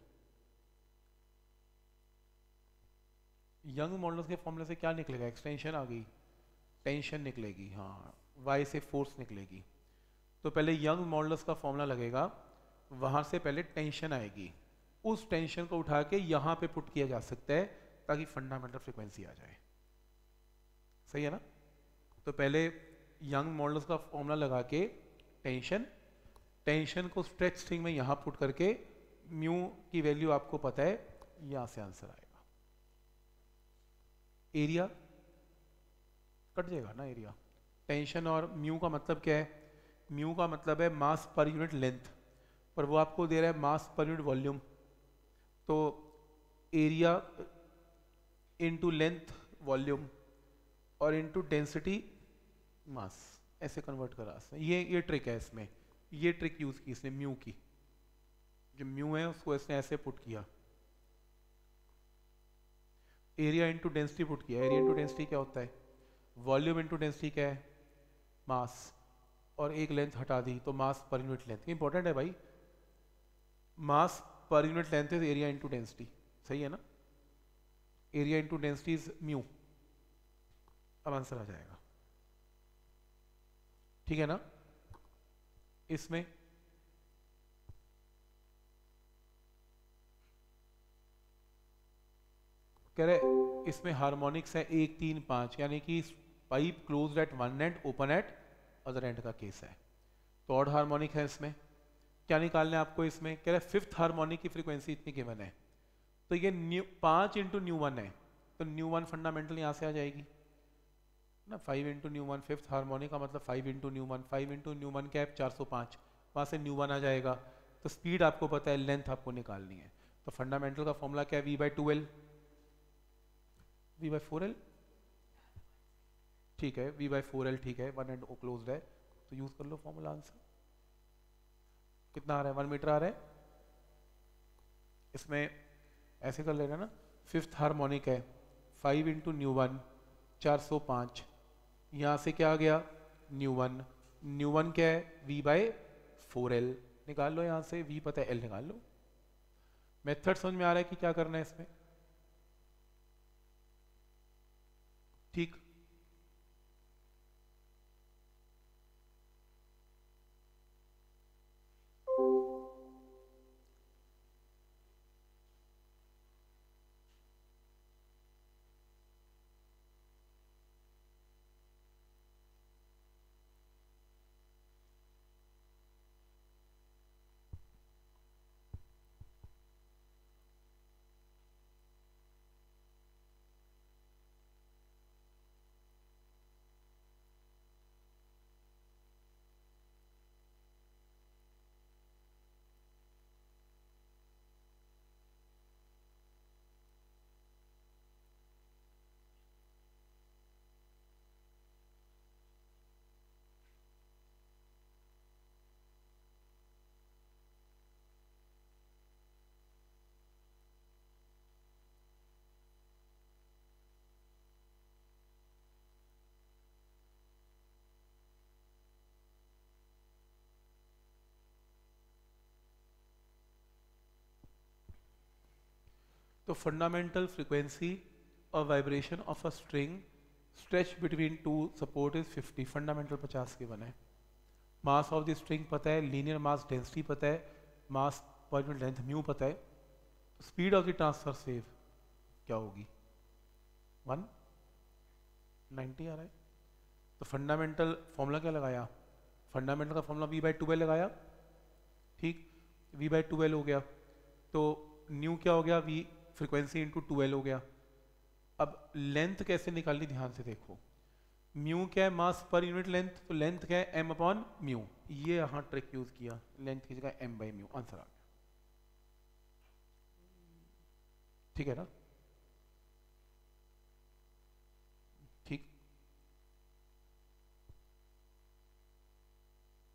Young modulus के फॉर्मूले से क्या निकलेगा? एक्सटेंशन आ गई, टेंशन निकलेगी, हाँ, y से फोर्स निकलेगी। तो पहले यंग मॉडल्स का फॉर्मूला लगेगा, वहां से पहले टेंशन आएगी, उस टेंशन को उठा के यहाँ पे पुट किया जा सकता है ताकि फंडामेंटल फ्रीक्वेंसी आ जाए। सही है ना? तो पहले यंग मॉडल्स का फॉर्मूला लगा के टेंशन, टेंशन को स्ट्रेच स्ट्रिंग में यहाँ पुट करके म्यू की वैल्यू आपको पता है, यहाँ से आंसर आएगा। एरिया कट जाएगा ना, एरिया। टेंशन और म्यू का मतलब क्या है? म्यू का मतलब है मास पर यूनिट लेंथ, पर वो आपको दे रहा है मास पर यूनिट वॉल्यूम, तो एरिया इनटू लेंथ वॉल्यूम और इनटू डेंसिटी मास, ऐसे कन्वर्ट करा इसने। ये ये ट्रिक है इसमें, ये ट्रिक यूज की इसने म्यू की, जो म्यू है उसको इसने ऐसे पुट किया, एरिया इंटू डेंसिटी पुट किया। एरिया इंटू डेंसिटी क्या होता है? वॉल्यूम इंटू डेंसिटी क्या है? मास, और एक लेंथ हटा दी तो मास पर यूनिट लेंथ। इंपॉर्टेंट है भाई, मास पर unit length is area into density, सही है ना? Area into density is mu. अब आंसर आ जाएगा, ठीक है ना? इसमें कह रहे इसमें हार्मोनिक्स है एक तीन पाँच, यानी कि pipe closed at one end open at other end का केस है। तो ऑड हार्मोनिक है इसमें, क्या निकालना है आपको इसमें? कह रहे फिफ्थ हार्मोनिक की फ्रीक्वेंसी इतनी गिवन है, तो ये न्यू पाँच इंटू न्यू वन है, तो न्यू वन फंडामेंटल यहाँ से आ जाएगी ना, five into nu one, fifth harmonic का मतलब five into nu one, five into nu one क्या है? चार सौ पाँच, वहाँ से न्यू वन आ जाएगा। तो स्पीड आपको पता है, लेंथ आपको निकालनी है, तो फंडामेंटल का फॉर्मूला क्या है? We by twelve, v by four l, ठीक है, वी बाई फोर एल, ठीक है, वन एंड ओ क्लोज्ड है, तो यूज कर लो फॉर्मूला। आंसर कितना आ रहा है? वन मीटर आ रहा है। इसमें ऐसे कर लेना ना, फिफ्थ हार्मोनिक है, फाइव इंटू न्यू वन, चार सौ पाँच, यहाँ से क्या आ गया? न्यू वन, न्यू वन क्या है? वी बाई फोर एल, निकाल लो यहाँ से, वी पता है, एल निकाल लो। मेथड समझ में आ रहा है कि क्या करना है इसमें? ठीक। तो फंडामेंटल फ्रीक्वेंसी और vibration of a string stretch between two support is fifty, fundamental पचास के बने। मास ऑफ द स्ट्रिंग पता है, लीनियर मास डेंसिटी पता है, मास पर यूनिट लेंथ म्यू पता है, speed of the transfer wave क्या होगी? वन नाइन्टी आ रहा है। तो फंडामेंटल फॉर्मूला क्या लगाया? फंडामेंटल का फॉर्मूला वी बाई टूवेल्व लगाया, ठीक, वी बाई टूवेल्व हो गया, तो न्यू क्या हो गया? वी फ्रीक्वेंसी इंटू टूवेल्व हो गया। अब लेंथ कैसे निकालनी, ध्यान से देखो, म्यू क्या है? मास पर यूनिट लेंथ, तो लेंथ क्या है? एम अपॉन म्यू, ये यहाँ ट्रिक यूज किया, लेंथ की जगह एम बाई म्यू, आंसर आ गया, ठीक है ना? ठीक।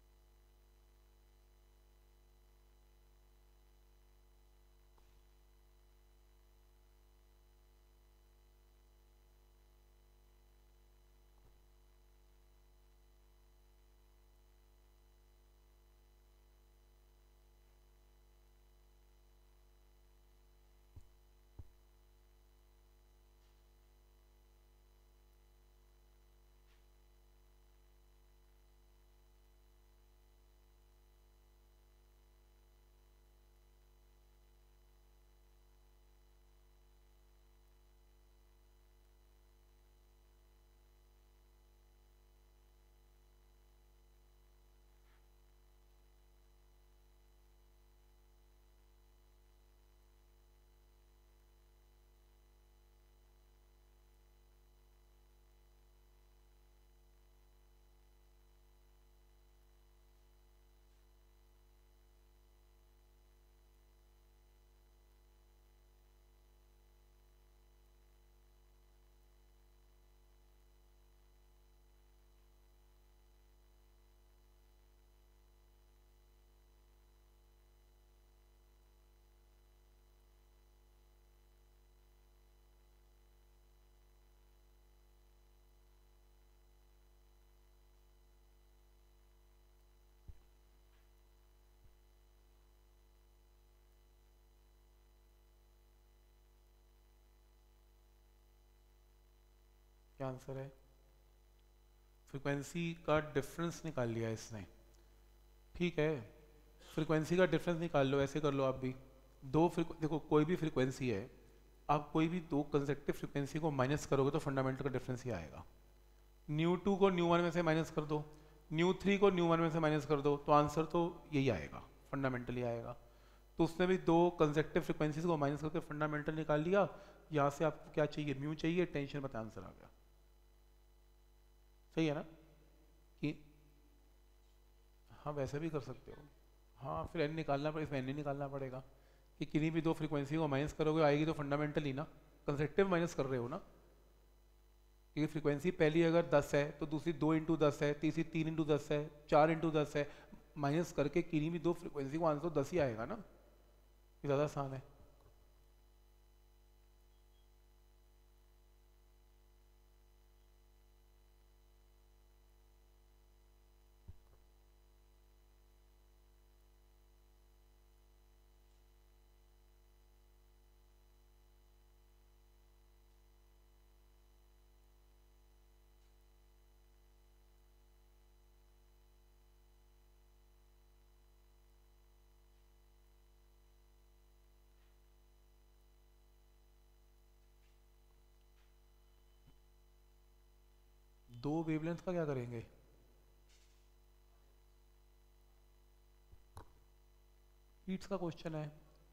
क्या आंसर है? फ्रीक्वेंसी का डिफरेंस निकाल लिया इसने, ठीक है, फ्रीक्वेंसी का डिफरेंस निकाल लो, ऐसे कर लो आप भी। दो देखो कोई भी फ्रीक्वेंसी है, आप कोई भी दो कंसेक्टिव फ्रीक्वेंसी को माइनस करोगे तो फंडामेंटल का डिफरेंस ही आएगा। न्यू टू को न्यू वन में से माइनस कर दो, न्यू थ्री को न्यू वन में से माइनस कर दो, तो आंसर तो यही आएगा, फंडामेंटली आएगा। तो उसने भी दो कंसेक्टिव फ्रीक्वेंसीज को माइनस करके फंडामेंटल निकाल लिया। यहाँ से आपको क्या चाहिए? म्यू चाहिए, टेंशन बता, आंसर आ गया। सही है ना? कि हाँ वैसे भी कर सकते हो, हाँ फिर एन निकालना पड़ेगा, इसमें एन निकालना पड़ेगा कि किन्हीं भी दो फ्रीक्वेंसी को माइनस करोगे आएगी तो फंडामेंटल ही ना, कंसेक्टिव माइनस कर रहे हो ना, क्योंकि फ्रीक्वेंसी पहली अगर दस है तो दूसरी दो इंटू दस है, तीसरी तीन इंटू दस है, चार इंटू दस है, माइनस करके किन्हीं भी दो फ्रीक्वेंसी को आंसर दस ही आएगा ना, ये ज़्यादा आसान है। दो वेवलेंथ का क्या करेंगे? हीट्स का क्वेश्चन है।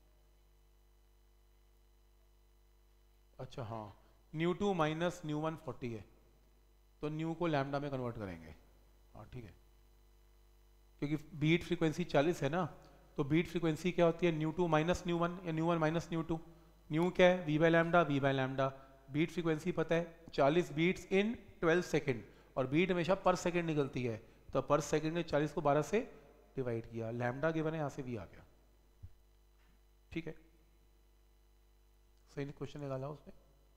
अच्छा हाँ, nu two minus nu one forty है, तो न्यू को लैम्डा में कन्वर्ट करेंगे। हाँ ठीक है, क्योंकि बीट फ्रीक्वेंसी चालीस है ना, तो बीट फ्रीक्वेंसी क्या होती है? Nu two minus nu one या nu one minus nu two. Nu क्या है? We by lambda, v by lambda. Beat frequency पता है चालीस बीट्स इन ट्वेल्व सेकेंड, और बीट हमेशा पर सेकेंड निकलती है, तो पर सेकेंड ने चालीस को बारह से डिवाइड किया, लैम्डा गिवन है, यहाँ से वी आ गया। ठीक है, सही क्वेश्चन निकाला उसने।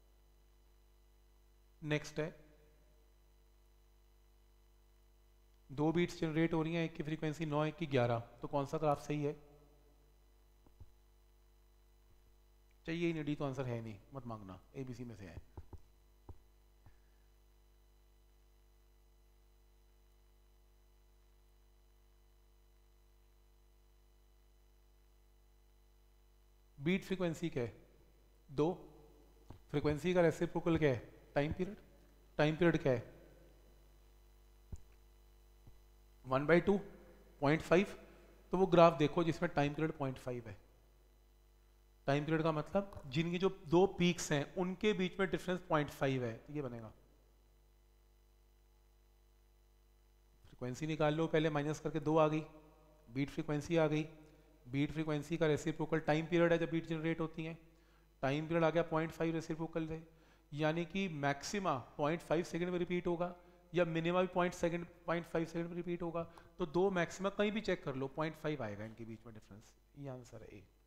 नेक्स्ट है, दो बीट्स जनरेट हो रही हैं, एक की फ्रीक्वेंसी नौ, एक की ग्यारह, तो कौन सा ग्राफ सही है? चाहिए ही नहीं, डी तो आंसर है नहीं, मत मांगना, एबीसी में से है। बीट फ्रीक्वेंसी क्या है? दो। फ्रीक्वेंसी का रेसिप्रोकल क्या है? Time period. टाइम पीरियड क्या है? One by two, point five. तो वो ग्राफ देखो जिसमें टाइम पीरियड पॉइंट फाइव है। टाइम पीरियड का मतलब जिनकी जो दो पीक्स हैं उनके बीच में डिफरेंस पॉइंट फाइव है, ये बनेगा। फ्रीक्वेंसी निकाल लो, पहले माइनस करके दो आ गई, बीट फ्रीक्वेंसी आ गई। बीट फ्रीक्वेंसी का रेसिप्रोकल टाइम पीरियड है जब बीट जनरेट होती है, टाइम पीरियड आ गया पॉइंट फाइव रेसिप्रोकल है, यानी कि मैक्सिमा पॉइंट फाइव सेकेंड में रिपीट होगा या मिनिमा भी point second point five second में रिपीट होगा। तो दो मैक्सिमा कहीं भी चेक कर लो, पॉइंट फाइव आएगा इनके बीच में डिफरेंस, ये आंसर है ए।